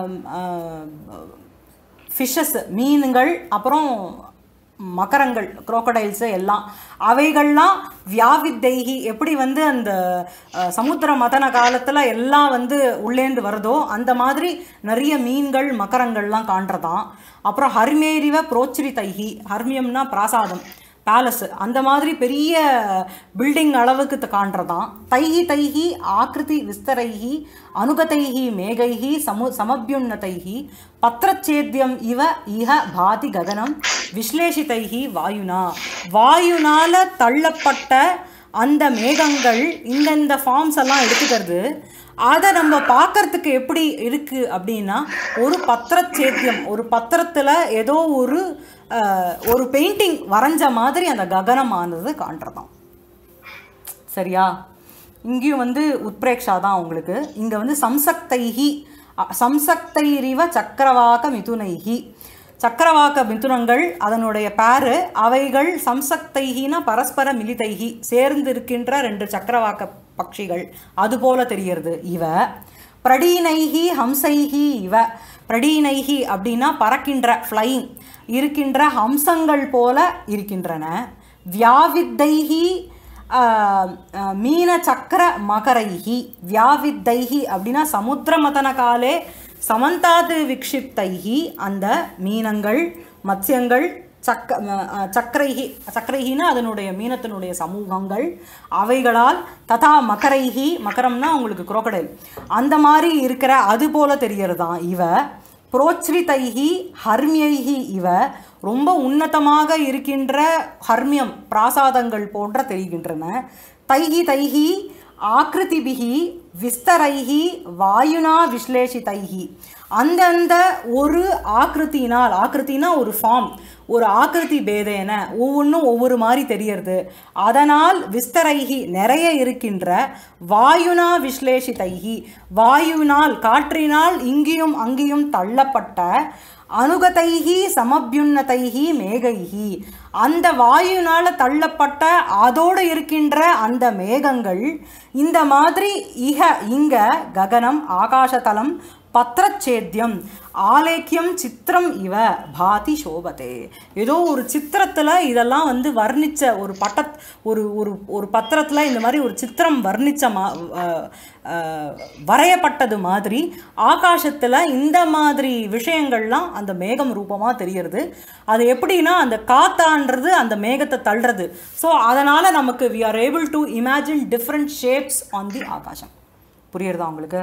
ஃபிஷ்ஷஸ், மீன்கள், அப்புறம் மகரங்கள், குரோக்கடைல்ஸு எல்லாம், அவைகள்லாம் வியாவித்தைஹி, எப்படி வந்து அந்த சமுத்திர மதன காலத்தில் எல்லாம் வந்து உள்ளேந்து வருதோ அந்த மாதிரி நிறைய மீன்கள் மகரங்கள்லாம் காண்றதான். அப்புறம் ஹர்மேரிவ புரோச்ரிதைஹி, ஹர்மியம்னா பிராசாதம், பேலஸு, அந்த மாதிரி பெரிய பில்டிங் அளவுக்கு காண்றதான். தைஹி ஆக்ருதி விஸ்தரைஹி அனுகதைஹி மேகைஹி சமப்யுன்னதைஹி பத்ரச்சேத்யம் இவ இஹ பாதி ககனம் விஸ்லேஷிதைஹி வாயுனா. வாயுனால தள்ளப்பட்ட அந்த மேகங்கள் இந்தந்த ஃபார்ம்ஸ் எல்லாம் எடுத்துக்கிறது. அதை நம்ம பார்க்கறதுக்கு எப்படி இருக்குது அப்படின்னா, ஒரு பத்திரச்சேத்தியம், ஒரு பத்திரத்தில் ஏதோ ஒரு பெயிண்டிங் வரைஞ்ச மாதிரி அந்த ககனமானது காண்றதான். சரியா? இங்கேயும் வந்து உத்பிரேக்ஷா தான் உங்களுக்கு. இங்கே வந்து சம்சக்தைரிவ சக்கரவாக மிதுனைஹி, சக்கரவாக்க மிதுனங்கள் அதனுடைய பேரு, அவைகள் சம்சக்தைஹினா பரஸ்பர மிலிதைஹி, சேர்ந்து இருக்கின்ற ரெண்டு சக்கரவாக்க பட்சிகள் அதுபோல தெரிகிறது. இவ பிரடீனைஹி ஹம்சைஹி இவ, பிரடீனைஹி அப்படின்னா பறக்கின்ற ஃப்ளையிங் இருக்கின்ற ஹம்சங்கள் போல இருக்கின்றன. வியாவித்தைஹி மீன சக்கர மகரைஹி. வியாவித்தைஹி அப்படின்னா சமுத்திர மதன காலே சமந்தாது விக்ஷிப்தைஹி அந்த மீனங்கள் மத்ஸ்யங்கள் சக்கரைஹி சக்கரைஹின்னா அதனுடைய மீனத்தினுடைய சமூகங்கள் அவைகளால் ததா மகரைஹி மகரம்னா உங்களுக்கு குரோக்கடைல் அந்த மாதிரி இருக்கிற அது போல தெரியறதான் இவ. புரோச்ரிதைஹி ஹர்மியைஹி இவ ரொம்ப உன்னதமாக இருக்கின்ற ஹர்மியம் பிராசாதங்கள் போன்ற தெரிகின்றன. தைஹி தைஹி ஆக்ருதிபிஹி விஸ்தரைஹி வாயுனா விஸ்லேஷிதைஹி அந்தந்த ஒரு ஆக்ருத்தினால் ஆக்ருத்தினா ஒரு ஃபார்ம் ஒரு ஆக்ருதி பேதேன ஒவ்வொன்றும் ஒவ்வொரு மாதிரி தெரியறது. அதனால் விஸ்தரைஹி நிறைய இருக்கின்ற வாயுனா விஸ்லேஷிதைஹி வாயுவினால் காற்றினால் இங்கேயும் அங்கேயும் தள்ளப்பட்ட அனுகதைஹி சமபியுன்னதைஹி மேகைஹி அந்த வாயுனால தள்ளப்பட்ட அதோடு இருக்கின்ற அந்த மேகங்கள் இந்த மாதிரி இங்க ககனம் ஆகாசதலம் பத்திரச்சேத்தியம் ஆலேக்கியம் சித்திரம் இவ பாதி சோபதே. ஏதோ ஒரு சித்திரத்தில் இதெல்லாம் வந்து வர்ணித்த ஒரு ஒரு ஒரு ஒரு பத்திரத்தில் இந்த மாதிரி ஒரு சித்திரம் வர்ணித்த வரையப்பட்டது மாதிரி ஆகாசத்தில் இந்த மாதிரி விஷயங்கள்லாம் அந்த மேகம் ரூபமாக தெரியறது. அது எப்படின்னா அந்த காத்தான்றது அந்த மேகத்தை தள்ளுறது. ஸோ அதனால் நமக்கு we are able to imagine different shapes on the ஆகாசம். புரியுறதா உங்களுக்கு?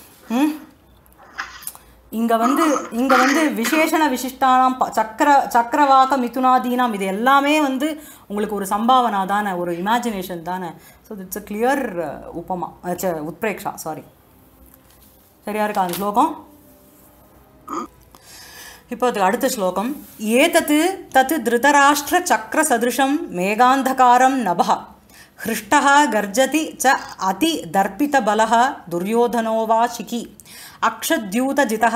இங்கே வந்து விசேஷண விசிஷ்டானாம் சக்கரவாக மிதுனாதீனாம் இது எல்லாமே வந்து உங்களுக்கு ஒரு சம்பாவனா தானே ஒரு இமேஜினேஷன் தானே. ஸோ இட்ஸ் அ கிளியர் உப்பமா உத்பிரேக்ஷா சாரி சரியா இருக்கா அந்த ஸ்லோகம்? இப்போ அதுக்கு அடுத்த ஸ்லோகம். ஏதத்து தத்து திருதராஷ்டிர சக்கர சதிருஷம் மேகாந்தகாரம் நபஹ ஹிருஷ்டஹ கர்ஜதி ச அதி தர்பித பலஹ துர்யோதனோ வா சிகி அக்ஷத்யூதஜிதः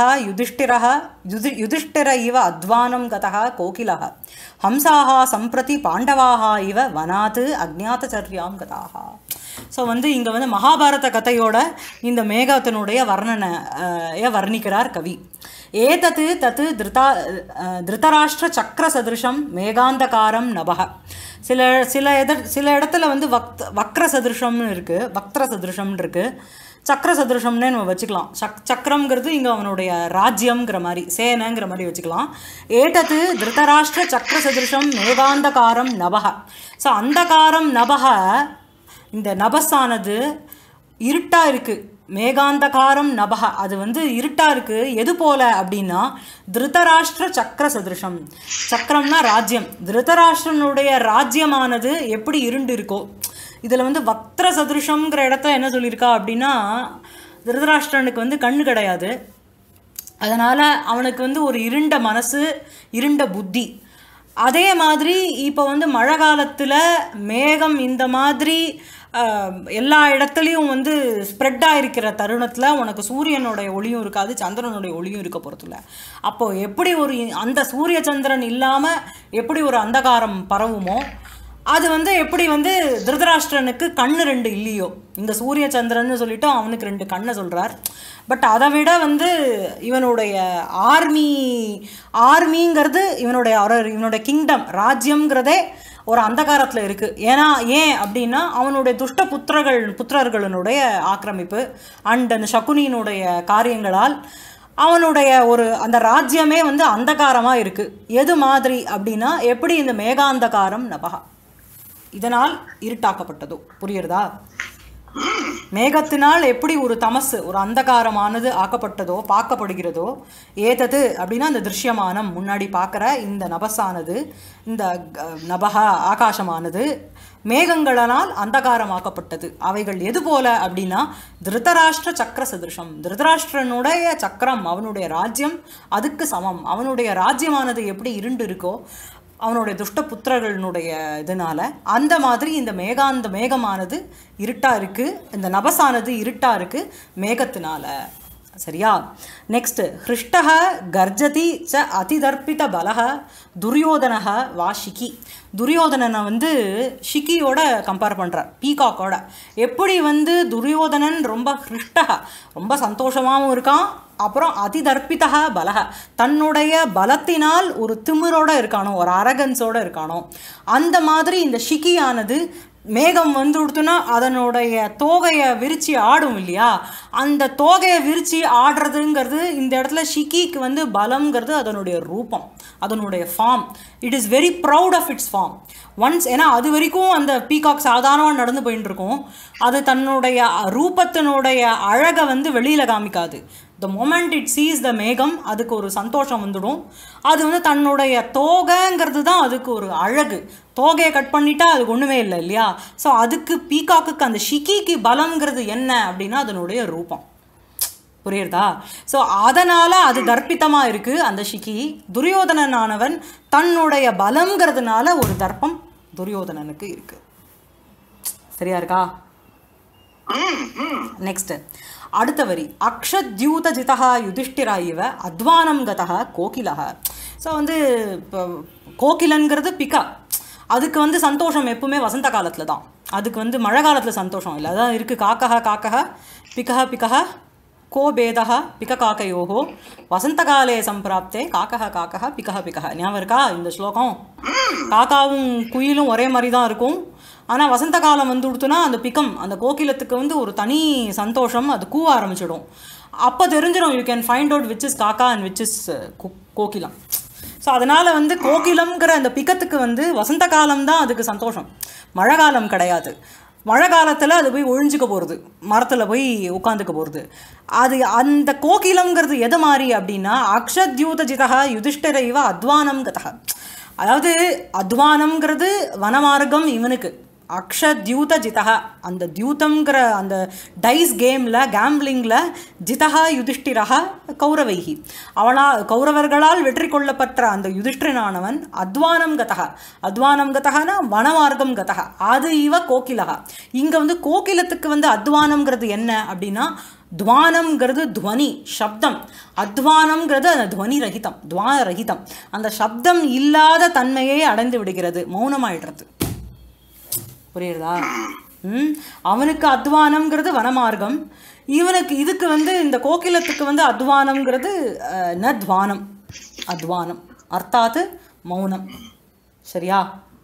யுதிஷ்டிர இவ அத்வானம் கதः கோகிலः ஹம்சாः சம்பிரதி பாண்டவாः இவ வனாத் அஜ்ஞாதச்சர்யாம் கதாः. ஸோ வந்து இங்கே வந்து மகாபாரத கதையோட இந்த மேகத்தினுடைய வர்ணனையை வர்ணிக்கிறார் கவி. ஏதத்து தத்து திருதராஷ்டிர சக்கர சதிருஷம் மேகாந்தகாரம் நபக. சில இடத்துல வந்து வக்ர சதிருஷம்னு இருக்குது வக்ர சதிருஷம்னு இருக்குது சக்கர சதிருஷம்னே நம்ம வச்சுக்கலாம். சக்கரம்ங்கிறது இங்கே அவனுடைய ராஜ்யம்ங்கிற மாதிரி சேனைங்கிற மாதிரி வச்சுக்கலாம். ஏதத்து திருதராஷ்டிர சக்கர சதிருஷம் மேகாந்தகாரம் நபக. ஸோ அந்தகாரம் நபக இந்த நபஸானது இருட்டாக இருக்குது. மேகாந்தகாரம் நபக அது வந்து இருட்டாக இருக்குது. எது போல அப்படின்னா திருதராஷ்டிர சக்கர சதிருஷம். சக்கரம்னா ராஜ்யம். திருதராஷ்டிரனுடைய ராஜ்யமானது எப்படி இருண்டு இருக்கோ இதில் வந்து வக்ர சதிருஷம்ங்கிற இடத்த என்ன சொல்லியிருக்கா அப்படின்னா திருதராஷ்டிரனுக்கு வந்து கண்ணு கிடையாது. அதனால் அவனுக்கு வந்து ஒரு இருண்ட மனசு இருண்ட புத்தி. அதே மாதிரி இப்போ வந்து மழை காலத்தில் மேகம் இந்த மாதிரி எல்லா இடத்துலையும் வந்து ஸ்ப்ரெட்டாக இருக்கிற தருணத்தில் உனக்கு சூரியனுடைய ஒளியும் இருக்காது சந்திரனுடைய ஒளியும் இருக்க போகிறதில்ல. அப்போது எப்படி ஒரு அந்த சூரிய சந்திரன் இல்லாமல் எப்படி ஒரு அந்தகாரம் பரவுமோ அது வந்து எப்படி வந்து திருதராஷ்டிரனுக்கு கண்ணு ரெண்டு இல்லையோ இந்த சூரிய சந்திரன்னு சொல்லிட்டு அவனுக்கு ரெண்டு கண்ணை சொல்கிறார். பட் அதை விட வந்து இவனுடைய ஆர்மிங்கிறது இவனுடைய கிங்டம் ராஜ்யம்ங்கிறதே ஒரு அந்தகாரத்தில் இருக்குது. ஏன் அப்படின்னா அவனுடைய துஷ்ட புத்திரர்களுடைய ஆக்கிரமிப்பு அண்ட் அந்த சகுனியினுடைய காரியங்களால் அவனுடைய அந்த ராஜ்யமே வந்து அந்தகாரமாக இருக்குது. எது மாதிரி அப்படின்னா எப்படி இந்த மேகாந்தகாரம் நபகா இதனால் இருட்டாக்கப்பட்டதோ புரியுறதா? மேகத்தினால் எப்படி ஒரு தமசு ஒரு அந்தகாரமானது ஆக்கப்பட்டதோ பார்க்கப்படுகிறதோ ஏதது அப்படின்னா அந்த திருஷ்யமானம் முன்னாடி பார்க்குற இந்த நபஸானது இந்த நபகா ஆகாசமானது மேகங்களால் அந்தகாரமாக்கப்பட்டது. அவைகள் எது போல அப்படின்னா திருதராஷ்டிர சக்கர சதிருஷம். திருதராஷ்டிரனுடைய சக்கரம் அவனுடைய ராஜ்யம் அதுக்கு சமம். அவனுடைய ராஜ்யமானது எப்படி இருண்டு இருக்கோ அவனுடைய துஷ்ட புத்திரர்களுடைய இதனால் அந்த மாதிரி இந்த மேகமானது இருட்டாக இருக்குது. இந்த நபஸானது இருட்டாக இருக்குது மேகத்தினால சரியா? நெக்ஸ்ட் ஹிருஷ்டः கர்ஜதி ச அதிதர்ப்பித பலः துரியோதனः வா ஷிகி. துரியோதனனை வந்து ஷிகியோட கம்பேர் பண்ணுறார், பீகாக்கோட. எப்படி வந்து துரியோதனன் ரொம்ப ஹிருஷ்டः ரொம்ப சந்தோஷமாகவும் இருக்கான், அப்புறம் அதிதர்ப்பிதா பலக தன்னுடைய பலத்தினால் ஒரு திமிரோட இருக்கானோ, ஒரு அரகன்ஸோடு இருக்கானோ, அந்த மாதிரி இந்த ஷிகியானது மேகம் வந்து கொடுத்துனா அதனுடைய தோகையை விரித்து ஆடும் இல்லையா, அந்த தோகையை விரித்து ஆடுறதுங்கிறது இந்த இடத்துல ஷிகிக்கு வந்து பலம்ங்கிறது அதனுடைய ரூபம், அதனுடைய form. It is very proud of its form once. ஏன்னா அது வரைக்கும் அந்த பீகாக் சாதாரணமாக நடந்து போயின்னு இருக்கும், அது தன்னுடைய ரூபத்தினுடைய அழகை வந்து வெளியில் காமிக்காது. The moment it sees the மேகம் அதுக்கு ஒரு சந்தோஷம் வந்துடும். அது வந்து தன்னுடைய தோகைங்கிறது தான் அதுக்கு ஒரு அழகு. தோகையை கட் பண்ணிட்டா அதுக்கு ஒன்றுமே இல்லை இல்லையா. ஸோ அதுக்கு பீகாக்குக்கு அந்த ஷிகிக்கு பலம்ங்கிறது என்ன அப்படின்னா அதனுடைய ரூபம். புரியுறதா? ஸோ அதனால் அது தர்ப்பித்தமாக இருக்குது அந்த ஷிகி. துரியோதனனானவன் தன்னுடைய பலம்ங்கிறதுனால ஒரு தர்ப்பம் துரியோதனனுக்கு இருக்குது. சரியா இருக்கா? நெக்ஸ்ட் அடுத்த வரி அக்ஷத்யூத ஜிதா யுதிஷ்டிரா இவ அத்வானம் கதா கோகிலக. ஸோ வந்து இப்போ கோகிலன்கிறது பிகா, அதுக்கு வந்து சந்தோஷம் எப்பவுமே வசந்த காலத்தில் தான், அதுக்கு வந்து மழை காலத்தில் சந்தோஷம் இல்லை. அதான் இருக்குது காக்கா காக்கா பிகா பிகா கோ பேதா பிக காக்கையோகோ வசந்த காலே சம்பிராப்தே காக்கா காக்கா பிகா பிகா. ஞாபகம் இருக்கா இந்த ஸ்லோகம்? காக்காவும் குயிலும் ஒரே மாதிரி தான் இருக்கும், ஆனால் வசந்த காலம் வந்து கொடுத்தோன்னா அந்த பிகம் அந்த கோகிலத்துக்கு வந்து ஒரு தனி சந்தோஷம், அது கூவ ஆரம்பிச்சிடும். அப்போ தெரிஞ்சிடும் you can find out which is kaka and which is kokilam. So அதனால் வந்து கோகிலம்ங்கிற அந்த பிகத்துக்கு வந்து வசந்த காலம்தான் அதுக்கு சந்தோஷம், மழை காலம் கிடையாது. மழை காலத்தில் அது போய் ஒழிஞ்சிக்க போகிறது, மரத்தில் போய் உட்காந்துக்க போகிறது. அது அந்த கோகிலம்ங்கிறது எது மாதிரி அப்படின்னா அக்ஷத்யூத ஜிதா யுதிஷ்டிர இவ அத்வானம் கதா. அதாவது அத்வானம்ங்கிறது வனமார்க்கம் இவனுக்கு, அக்ஷத்யூத ஜிதா அந்த தியூதம்ங்கிற அந்த டைஸ் கேமில் கேம்பிளிங்கில் ஜிதா யுதிஷ்டிரா கௌரவைகி கௌரவர்களால் வெற்றி கொள்ளப்பட்ட அந்த யுதிஷ்டிரனானவன் அத்வானம் கதா. அத்வானம் கதகானா வனமார்க்கம் கதா, அது இவ கோகிலகா. இங்கே வந்து கோகிலத்துக்கு வந்து அத்வானம்ங்கிறது என்ன அப்படின்னா துவானம்ங்கிறது துவனி சப்தம், அத்வானம்ங்கிறது அந்த துவனி ரகிதம் துவான ரகிதம், அந்த சப்தம் இல்லாத தன்மையை அடைந்து விடுகிறது, மௌனமாயிடுறது. புரியுறதா? அவனுக்கு அத்வானம்ங்கிறது வனமார்க்கம், இவனுக்கு இதுக்கு வந்து இந்த கோகிலத்துக்கு வந்து அத்வானம்ங்கிறது நத்வானம், அத்வானம் அர்த்தாத்து மௌனம். சரியா?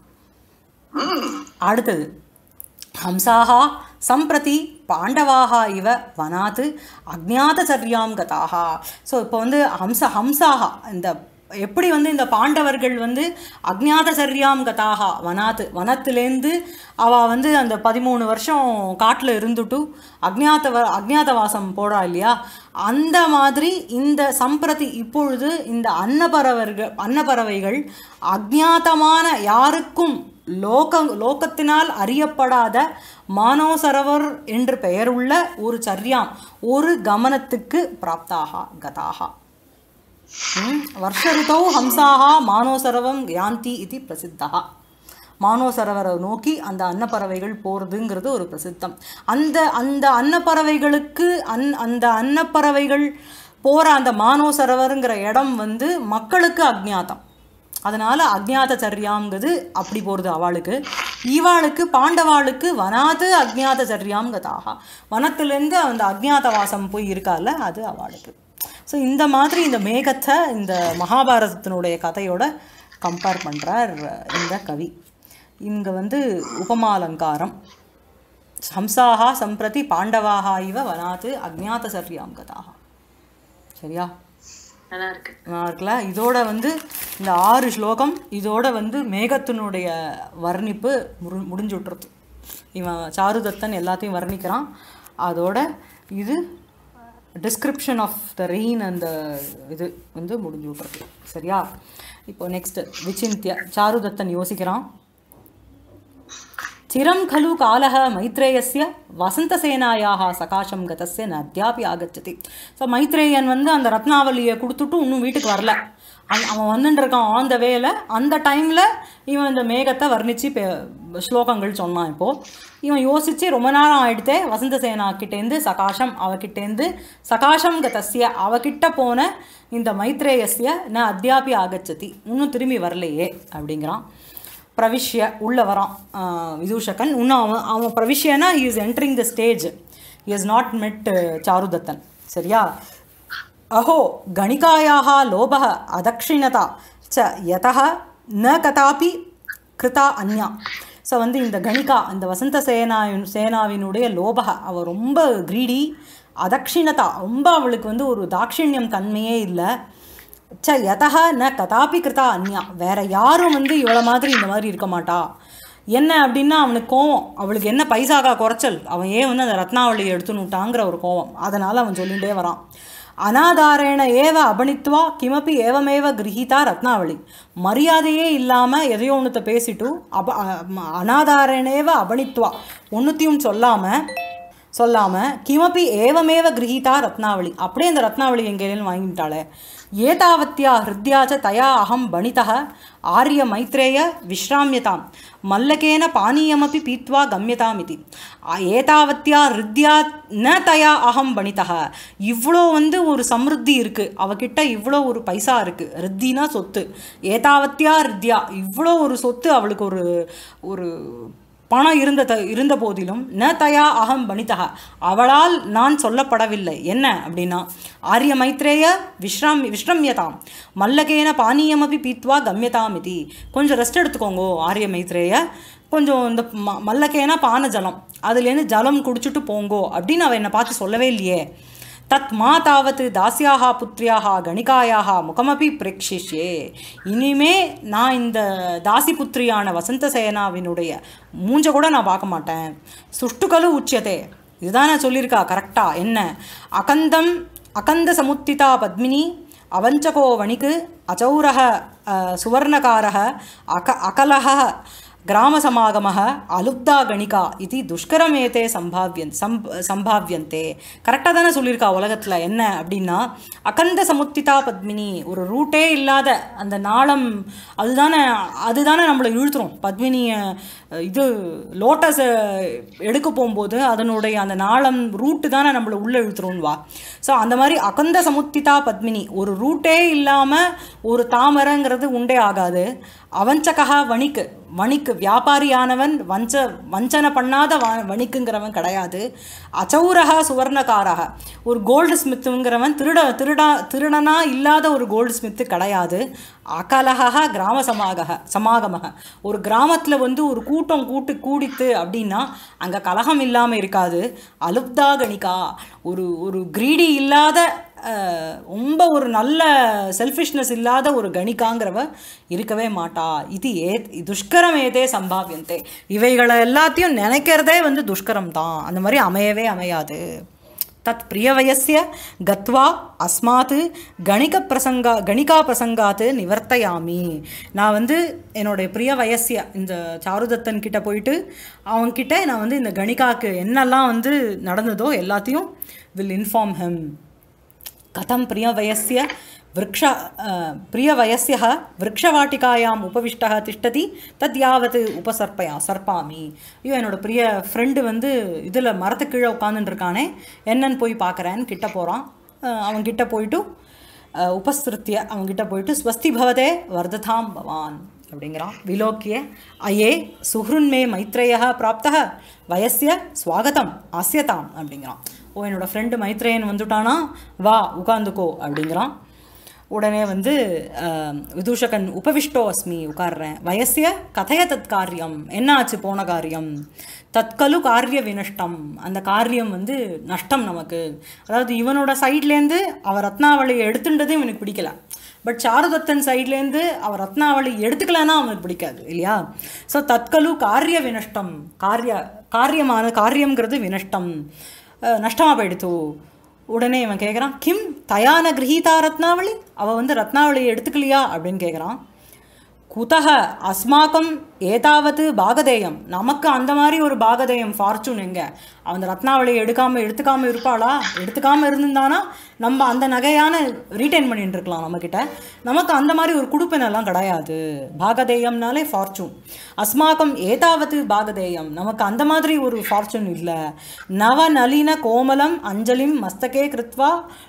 அடுத்தது ஹம்சாஹா சம்பிரதி பாண்டவாஹா இவ வனாத்து அக்ஞாதச்சர்யாம் கதாஹா. ஸோ இப்போ வந்து ஹம்சாஹா இந்த எப்படி வந்து இந்த பாண்டவர்கள் வந்து அக்ஞாதச்சர்யாம் கதாஹா வனாத்து வனத்துலேருந்து அவள் வந்து அந்த 13 வருஷம் காட்டில் இருந்துட்டு அக்ஞாதவாசம் போடுறா இல்லையா, அந்த மாதிரி இந்த சம்பிரதி இப்பொழுது இந்த அன்னப்பறவைகள் அக்ஞாதமான யாருக்கும் லோகத்தினால் அறியப்படாத மானோசரவர் என்று பெயருள்ள ஒரு சர்யாம் ஒரு கமனத்துக்கு பிராப்தாக கதாகா. வருஷருத்தோ ஹம்சாஹா மானோசரவம் யாந்தி இது பிரசித்தா. மானோசரவரை நோக்கி அந்த அன்னப்பறவைகள் போகிறதுங்கிறது ஒரு பிரசித்தம். அந்த அந்த அன்னப்பறவைகளுக்கு அந்த அன்னப்பறவைகள் போகிற அந்த மானோசரவருங்கிற இடம் வந்து மக்களுக்கு அக்ஞாதம், அதனால் அக்ஞாதச்சர்யாங்கிறது அப்படி போகிறது அவளுக்கு. இவாளுக்கு பாண்டவாளுக்கு வனாது அக்ஞாதச்சர்யாங்கதாக வனத்திலேருந்து அந்த அக்ஞாதவாசம் போய் இருக்கால அது அவளுக்கு. ஸோ இந்த மாதிரி இந்த மேகத்தை இந்த மகாபாரதத்தினுடைய கதையோட கம்பேர் பண்ணுறார் இந்த கவி. இங்கே வந்து உபமாலங்காரம் ஹம்சாஹா சம்பிரதி பாண்டவாஹா இவ வனாது அக்ஞாதச்சர்யாம் கதாக. சரியா? நல்லா இருக்குல்ல? இதோட வந்து இந்த 6 ஸ்லோகம் இதோட வந்து மேகத்தினுடைய வர்ணிப்பு முடிஞ்சு விட்டுறது. இவன் சாருதத்தன் எல்லாத்தையும் வர்ணிக்கிறான், அதோட இது டிஸ்கிரிப்ஷன் ஆஃப் த ரெயின் அந்த இது வந்து முடிஞ்சு விட்றது. சரியா? இப்போ நெக்ஸ்ட் விசிந்திய சாருதத்தன் யோசிக்கிறான். சிரம் खलु कालः மைத்ரேயஸ்ய வசந்தசேனாயாக சகாசம் கதஸ்ய நத்யாபி ஆகச்சதி. ஸோ மைத்ரேயன் வந்து அந்த ரத்னாவளியை கொடுத்துட்டு இன்னும் வீட்டுக்கு வரல, அவன் வந்துட்டு இருக்கான் ஆன் த வேல. அந்த டைமில் இவன் இந்த மேகத்தை வர்ணித்து ஸ்லோகங்கள் சொன்னான். இப்போது இவன் யோசித்து ரொம்ப நேரம் ஆகிடுத்தே வசந்த சேனா கிட்டேருந்து சகாஷம் அவகிட்டேருந்து சகாஷம் கதஸ்ய அவகிட்ட போன இந்த மைத்ரேயஸ்ய ந அத்தியாபி ஆகச்சதி இன்னும் திரும்பி வரலையே அப்படிங்கிறான். பிரவிஷ்ய உள்ளே வரான் விதூஷகன். இன்னும் அவன் பிரவிஷ்யனா he is entering the stage. He is not met Charudattan. சரியா? अहो गणिकायाः लोभः अदक्षिणता च यतः न कदापि कृता अन्या. ஸோ வந்து இந்த கணிகா இந்த வசந்த சேனாவினுடைய லோபக அவள் ரொம்ப கிரீடி. அதக்ஷிணதா ரொம்ப அவளுக்கு வந்து ஒரு தாட்சிணியம் தன்மையே இல்லை. ச யதः ந கதாபி கிருதா அந்யா வேற யாரும் வந்து இவ்வளோ மாதிரி இந்த மாதிரி இருக்க மாட்டா. என்ன அப்படின்னா அவனுக்கு கோவம். அவளுக்கு என்ன பைசாக்கா குறைச்சல், அவன் ஏன் வந்து அந்த ரத்னாவளியை எடுத்துனுட்டாங்கிற ஒரு கோவம். அதனால் அவன் சொல்லிகிட்டே வரான். அனாதாரேண ஏவ அபணித்வா கிமப்பி ஏவமேவ கிரகிதா ரத்னாவளி. மரியாதையே இல்லாமல் எதையோ ஒன்றுத்த பேசிட்டு அனாதாரேணேவ அபணித்வா ஒன்றுத்தையும் சொல்லாமல் கிமப்பி ஏவமேவ கிரகிதா ரத்னாவளி அப்படியே அந்த ரத்னாவளி எங்கேயும் வாங்கிட்டாளே. ஏதாவத்யா ஹிருத்யாச்ச தயா அகம் பணிதः ஆரிய மைத்ரேய விஸ்ராமியதாம் மல்லகேன பானீயமப்பி பீத்வா கம்யதாமிதி. ஏதாவத்யா ஹிருத்யா ந தயா அகம் பணிதः இவ்வளோ வந்து ஒரு சம்ருத்தி இருக்குது அவகிட்ட, இவ்வளோ ஒரு பைசா இருக்குது. ஹிருத்தினா சொத்து. ஏதாவத்யா ஹிருத்யா இவ்வளோ ஒரு சொத்து அவளுக்கு ஒரு பணம் இருந்த போதிலும் ந தயா அகம் பணிதா அவளால் நான் சொல்லப்படவில்லை. என்ன அப்படின்னா ஆரிய மைத்ரேய விஸ்ரம்யதாம் மல்லகேன பானீயமபி பீத்வா கம்யதாம் இது. கொஞ்சம் ரெஸ்ட் எடுத்துக்கோங்கோ ஆரிய மைத்ரேய, கொஞ்சம் இந்த மல்லகேன பான ஜலம் அதுலேருந்து ஜலம் குடிச்சிட்டு போங்கோ அப்படின்னு அவள் என்னை பார்த்து சொல்லவே இல்லையே. தத் மா தாவத் தாசியாக புத்திரியாக கணிகாயாக முகமபி பிரேக்ஷிஷ்யே. இனிமே நான் இந்த தாசி புத்திரியான வசந்த சேனாவினுடைய மூஞ்ச கூட நான் பார்க்க மாட்டேன். சுஷ்டுகலு உச்சியதே இதுதான் நான் சொல்லியிருக்கா கரெக்டா. என்ன அகந்த சமுத்திதா பத்மினி அவஞ்சகோ வணிக்கு அச்சௌரக சுவர்ணகாரக அகலக கிராமசமாகமः அலுப்தா கணிகா இது துஷ்கரமேதே சம்பாவியந்தே. கரெக்டாக தானே சொல்லியிருக்கா உலகத்தில். என்ன அப்படின்னா அகந்த சமுத்திதா பத்மினி ஒரு ரூட்டே இல்லாத அந்த நாளம் அதுதானே நம்மளை இழுத்துரும். பத்மினியை இது லோட்டஸை எடுக்க போகும்போது அதனுடைய அந்த நாளம் ரூட்டு தானே நம்மளை உள்ளே இழுத்துரும்னு வா. ஸோ அந்த மாதிரி அகந்த சமுத்திதா பத்மினி ஒரு ரூட்டே இல்லாமல் ஒரு தாமரைங்கிறது உண்டே ஆகாது. அவஞ்சகா வணிக்கு வியாபாரியானவன் வஞ்சனை பண்ணாத வணிக்குங்கிறவன் கிடையாது. அச்சௌரகா சுவர்ணக்காரக ஒரு கோல்டு ஸ்மித்துங்கிறவன் திருடனா இல்லாத ஒரு கோல்டு ஸ்மித்து கிடையாது. அகலகா கிராம சமாகமக ஒரு கிராமத்தில் வந்து ஒரு கூட்டம் கூடித்து அப்படின்னா அங்கே கலகம் இல்லாமல் இருக்காது. அலுப்தா கணிகா ஒரு கிரீடி இல்லாத ரொம்ப ஒரு நல்ல செல்ஃபிஷ்னஸ் இல்லாத ஒரு கணிகாங்கிறவ இருக்கவே மாட்டா. இது துஷ்கரம் ஏதே சம்பாவியந்தே இவைகளை எல்லாத்தையும் நினைக்கிறதே வந்து துஷ்கரம் தான். அந்த மாதிரி அமையவே அமையாது. தத் பிரியவயசிய கத்வா அஸ்மாத் கணிகா பிரசங்காத்து நிவர்த்தையாமி. நான் வந்து என்னுடைய பிரிய வயசிய இந்த சாருதத்தன் கிட்ட போயிட்டு அவன்கிட்ட நான் வந்து இந்த கணிகாவுக்கு என்னெல்லாம் வந்து நடந்ததோ எல்லாத்தையும் வில் இன்ஃபார்ம் ஹிம். கதம் பிரியவயசிய விரக்ஷவாட்டிகாயாம் உபவிஷ்டः திஷ்டதி தத் யாவத் சர்ப்பாமி. ஐயோ என்னோட பிரிய ஃப்ரெண்டு வந்து இதில் மரத்துக்கு கீழே உட்காந்துட்டுருக்கானே என்னன்னு போய் பார்க்குறேன்னு கிட்ட போகிறான். அவன்கிட்ட போயிட்டு உபஸ்திருத்திய அவன்கிட்ட போயிட்டு ஸ்வஸ்தி பவதே வர்ததாம் பவான் அப்படிங்கிறான். விலோக்கிய அயே சுஹ்ருன்மே மைத்ரேய பிராப்தः வயசிய ஸ்வாகதம் ஆஸ்யதாம் அப்படிங்கிறான். ஓ என்னோடய ஃப்ரெண்டு மைத்ரேயன் வந்துட்டானா வா உட்காந்துக்கோ அப்படிங்கிறான். உடனே வந்து விதூஷகன் உபவிஷ்டோ அஸ்மி உட்கார்றேன். வயசிய கதைய தத் காரியம் என்ன ஆச்சு போன காரியம். தற்கலு காரிய வினஷ்டம் அந்த காரியம் வந்து நஷ்டம் நமக்கு. அதாவது இவனோட சைட்லேருந்து அவர் ரத்னாவளியை எடுத்துட்டதே இவனுக்கு பிடிக்கல. பட் சாருதத்தன் சைட்லேருந்து அவர் ரத்னாவளி எடுத்துக்கலன்னா அவனுக்கு பிடிக்காது இல்லையா. ஸோ தற்கலு காரிய வினஷ்டம் காரியமான காரியங்கிறது வினஷ்டம் நஷ்டமாக போயிடுத்து. உடனே இவன் கேட்குறான் கிம் தயான கிரகீதா ரத்னாவளி அவள் வந்து ரத்னாவளியை எடுத்துக்கலையா அப்படின்னு கேட்குறான். குதஹ அஸ்மாக்கம் ஏதாவது பாகதேயம், நமக்கு அந்த மாதிரி ஒரு பாகதேயம் ஃபார்ச்சூன் எங்கே? அந்த ரத்னாவளியை எடுத்துக்காமல் இருப்பாளா? எடுத்துக்காமல் இருந்திருந்தானா நம்ம அந்த நகையான ரீட்டைன் பண்ணிட்டு இருக்கலாம் நம்மக்கிட்ட. நமக்கு அந்த மாதிரி ஒரு குடுப்பினெல்லாம் கிடையாது. பாகதேயம்னாலே ஃபார்ச்சூன். அஸ்மாக்கம் ஏதாவது பாகதேயம், நமக்கு அந்த மாதிரி ஒரு ஃபார்ச்சூன் இல்லை. நவநளின கோமலம் அஞ்சலிம் மஸ்தகே கிருத்வா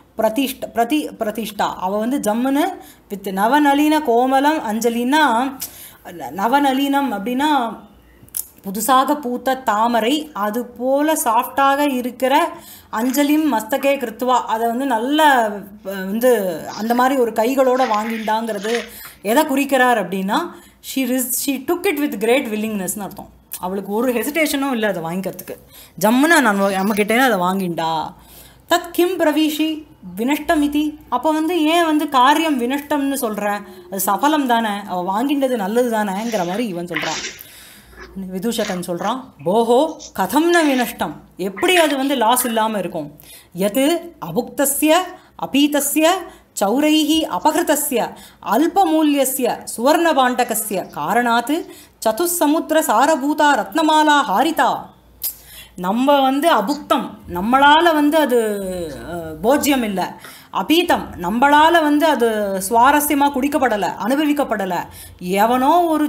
பிரதிஷ்டா. அவள் வந்து ஜம்முன்னு வித் நவநளின கோமலம் அஞ்சலின்னா, நவநளினம் அப்படின்னா புதுசாக பூத்த தாமரை, அது போல் சாஃப்டாக இருக்கிற அஞ்சலிம் மஸ்தகே கிருத்வா, அதை வந்து நல்ல வந்து அந்த மாதிரி ஒரு கைகளோடு வாங்கிட்டாங்கிறது எதை குறிக்கிறார் அப்படின்னா, she took it with great வில்லிங்னஸ்னு அர்த்தம். அவளுக்கு ஒரு ஹெசிடேஷனும் இல்லை அதை வாங்கிக்கிறதுக்கு. ஜம்முன்னு நம்மக்கிட்டேன்னு அதை வாங்கிண்டா. தத் கிம் பிரவீஷி வினஷ்டம் இதி. அப்போ வந்து ஏன் வந்து காரியம் வினஷ்டம்னு சொல்கிறேன்? அது சஃபலம் தானே, அவள் வாங்கிண்டது நல்லது தானேங்கிற மாதிரி இவன் சொல்கிறான். விதூஷகன் சொல்கிறான், போஹோ கதம்ன வினஷ்டம், எப்படி அது வந்து லாஸ் இல்லாமல் இருக்கும்? எது அபுக்தஸ்ய அபீதஸ்ய சௌரைஹி அபகிருதஸ்ய அல்பமூல்யஸ்ய சுவர்ணபாண்டகஸ்ய காரணாத் சதுசமுத்திர சாரபூதா ரத்னமாலா ஹாரிதா. நம்ம வந்து அபுக்தம், நம்மளால் வந்து அது போஜ்யம் இல்லை. அபீதம், நம்மளால் வந்து அது சுவாரஸ்யமாக குடிக்கப்படலை, அனுபவிக்கப்படலை. எவனோ ஒரு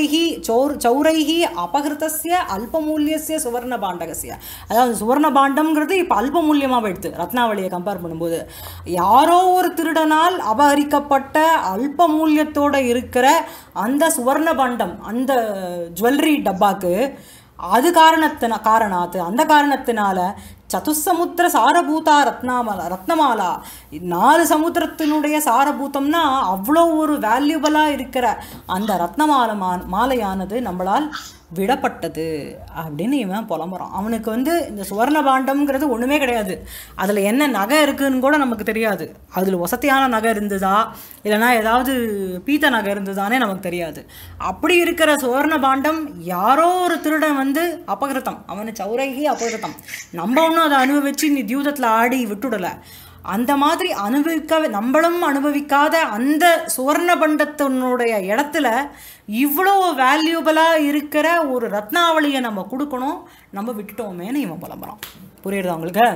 சௌரைஹி அபகிருதஸ்ய அல்பமூல்யஸ்ய சுவர்ண பாண்டகஸ்ய, அதாவது சுவர்ண பாண்டம்ங்கிறது இப்போ அல்பமூல்யமாக எடுத்து ரத்னாவளியை கம்பேர் பண்ணும்போது, யாரோ ஒரு திருடனால் அபகரிக்கப்பட்ட அல்பமூல்யத்தோடு இருக்கிற அந்த சுவர்ண பாண்டம், அந்த ஜுவல்லரி டப்பாக்கு அது காரணாத்து அந்த காரணத்தினால சதுசமுத்திர சாரபூதா ரத்னமாலா, 4 சமுத்திரத்தினுடைய சாரபூதம்னா அவ்வளோ ஒரு வேல்யூபலாக இருக்கிற அந்த மாலையானது நம்மளால் விடப்பட்டது அப்படின்னு இவன் புலம்புறான். அவனுக்கு வந்து இந்த சுவர்ண பாண்டம்ங்கிறது ஒன்றுமே கிடையாது. அதில் என்ன நகை இருக்குதுன்னு கூட நமக்கு தெரியாது. அதில் வசதியான நகை இருந்ததா இல்லைனா ஏதாவது பீத்த நகை இருந்ததானே நமக்கு தெரியாது. அப்படி இருக்கிற சுவர்ண பாண்டம் யாரோ ஒரு திருடன் வந்து அபகிருத்தம், அவனு சௌரைகி அபகிருத்தம், நம்ம ஒன்றும் அதை அனுபவிச்சு நீ தியூதத்தில் ஆடி விட்டுடலை. அந்த மாதிரி நம்மளும் அனுபவிக்காத அந்த சுவர்ண பண்டத்தினுடைய இடத்துல இவ்வளோ வேல்யூபலாக இருக்கிற ஒரு ரத்னாவளியை நம்ம கொடுக்கணும், நம்ம விட்டுட்டோமேன்னு இவன் புலம்புறான். புரியுறதா உங்களுக்கு?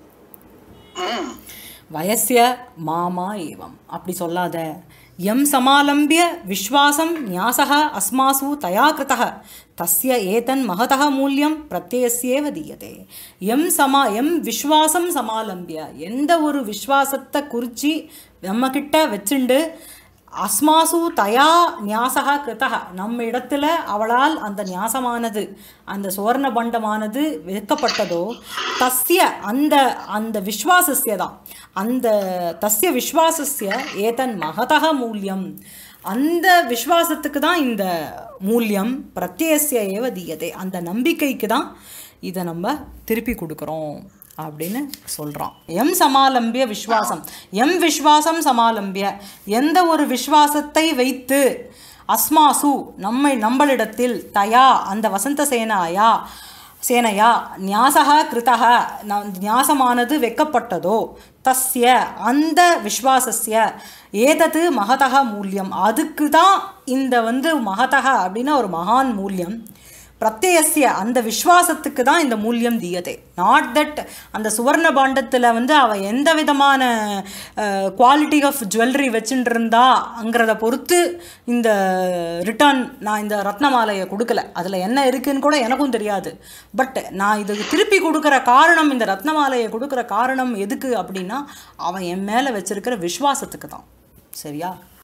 வயசிய மாமா ஏவம் அப்படி சொல்லாத. எம் சமாலம்பிய விஸ்வாசம் ஞாசக அஸ்மாசு தயா கிருதः தஸ்ய ஏதன் மகதः மூல்யம் பிரத்யஸ்யேவ தீயதே. எம் விஸ்வாசம் சமாலம்பிய, எந்த ஒரு விஸ்வாசத்தை குறித்து நம்மக்கிட்ட வச்சுண்டு, அஸ்மாசு தயா ஞாசக கிருதः, நம்ம இடத்துல அவளால் அந்த ஞாசமானது, அந்த சுவர்ண பண்டமானது வைக்கப்பட்டதோ, தஸ்ய அந்த விஸ்வாசஸ்ய தான், அந்த தஸ்ய விஸ்வாசஸ்ய ஏதன் மகதः மூல்யம், அந்த விஸ்வாசத்துக்கு தான் இந்த மூல்யம், பிரத்யஸ்ய ஏவ தீயதே, அந்த நம்பிக்கைக்கு தான் இதை நம்ம திருப்பி கொடுக்குறோம் அப்படின்னு சொல்கிறான். எம் சமாலம்பிய விஸ்வாசம், எம் விஸ்வாசம் சமாலம்பிய, எந்த ஒரு விஸ்வாசத்தை வைத்து, அஸ்மாசு நம்மளிடத்தில், தயா அந்த வசந்த சேனையா ஞாசக கிருதக ஞாசமானது வைக்கப்பட்டதோ, தஸ்ய அந்த விஸ்வாசஸ்ய ஏதது மகதக மூல்யம், அதுக்கு தான் இந்த வந்து மகதக அப்படின்னா ஒரு மகான் மூல்யம், பிரத்யஸ்ய அந்த விஸ்வாசத்துக்கு தான் இந்த மூல்யம் தீயதே. நாட் தட் அந்த சுவர்ண பாண்டத்தில் வந்து அவள் எந்த விதமான குவாலிட்டி ஆஃப் ஜுவல்லரி வச்சுட்டு இருந்தாங்கிறத பொறுத்து இந்த ரிட்டர்ன், நான் இந்த ரத்னமாலையை கொடுக்கல, அதில் என்ன இருக்குதுன்னு கூட எனக்கும் தெரியாது. பட் நான் இதுக்கு திருப்பி கொடுக்குற காரணம், இந்த ரத்னமாலையை கொடுக்குற காரணம் எதுக்கு அப்படின்னா அவன் என் மேலே வச்சிருக்கிற விஸ்வாசத்துக்கு தான். சரியா?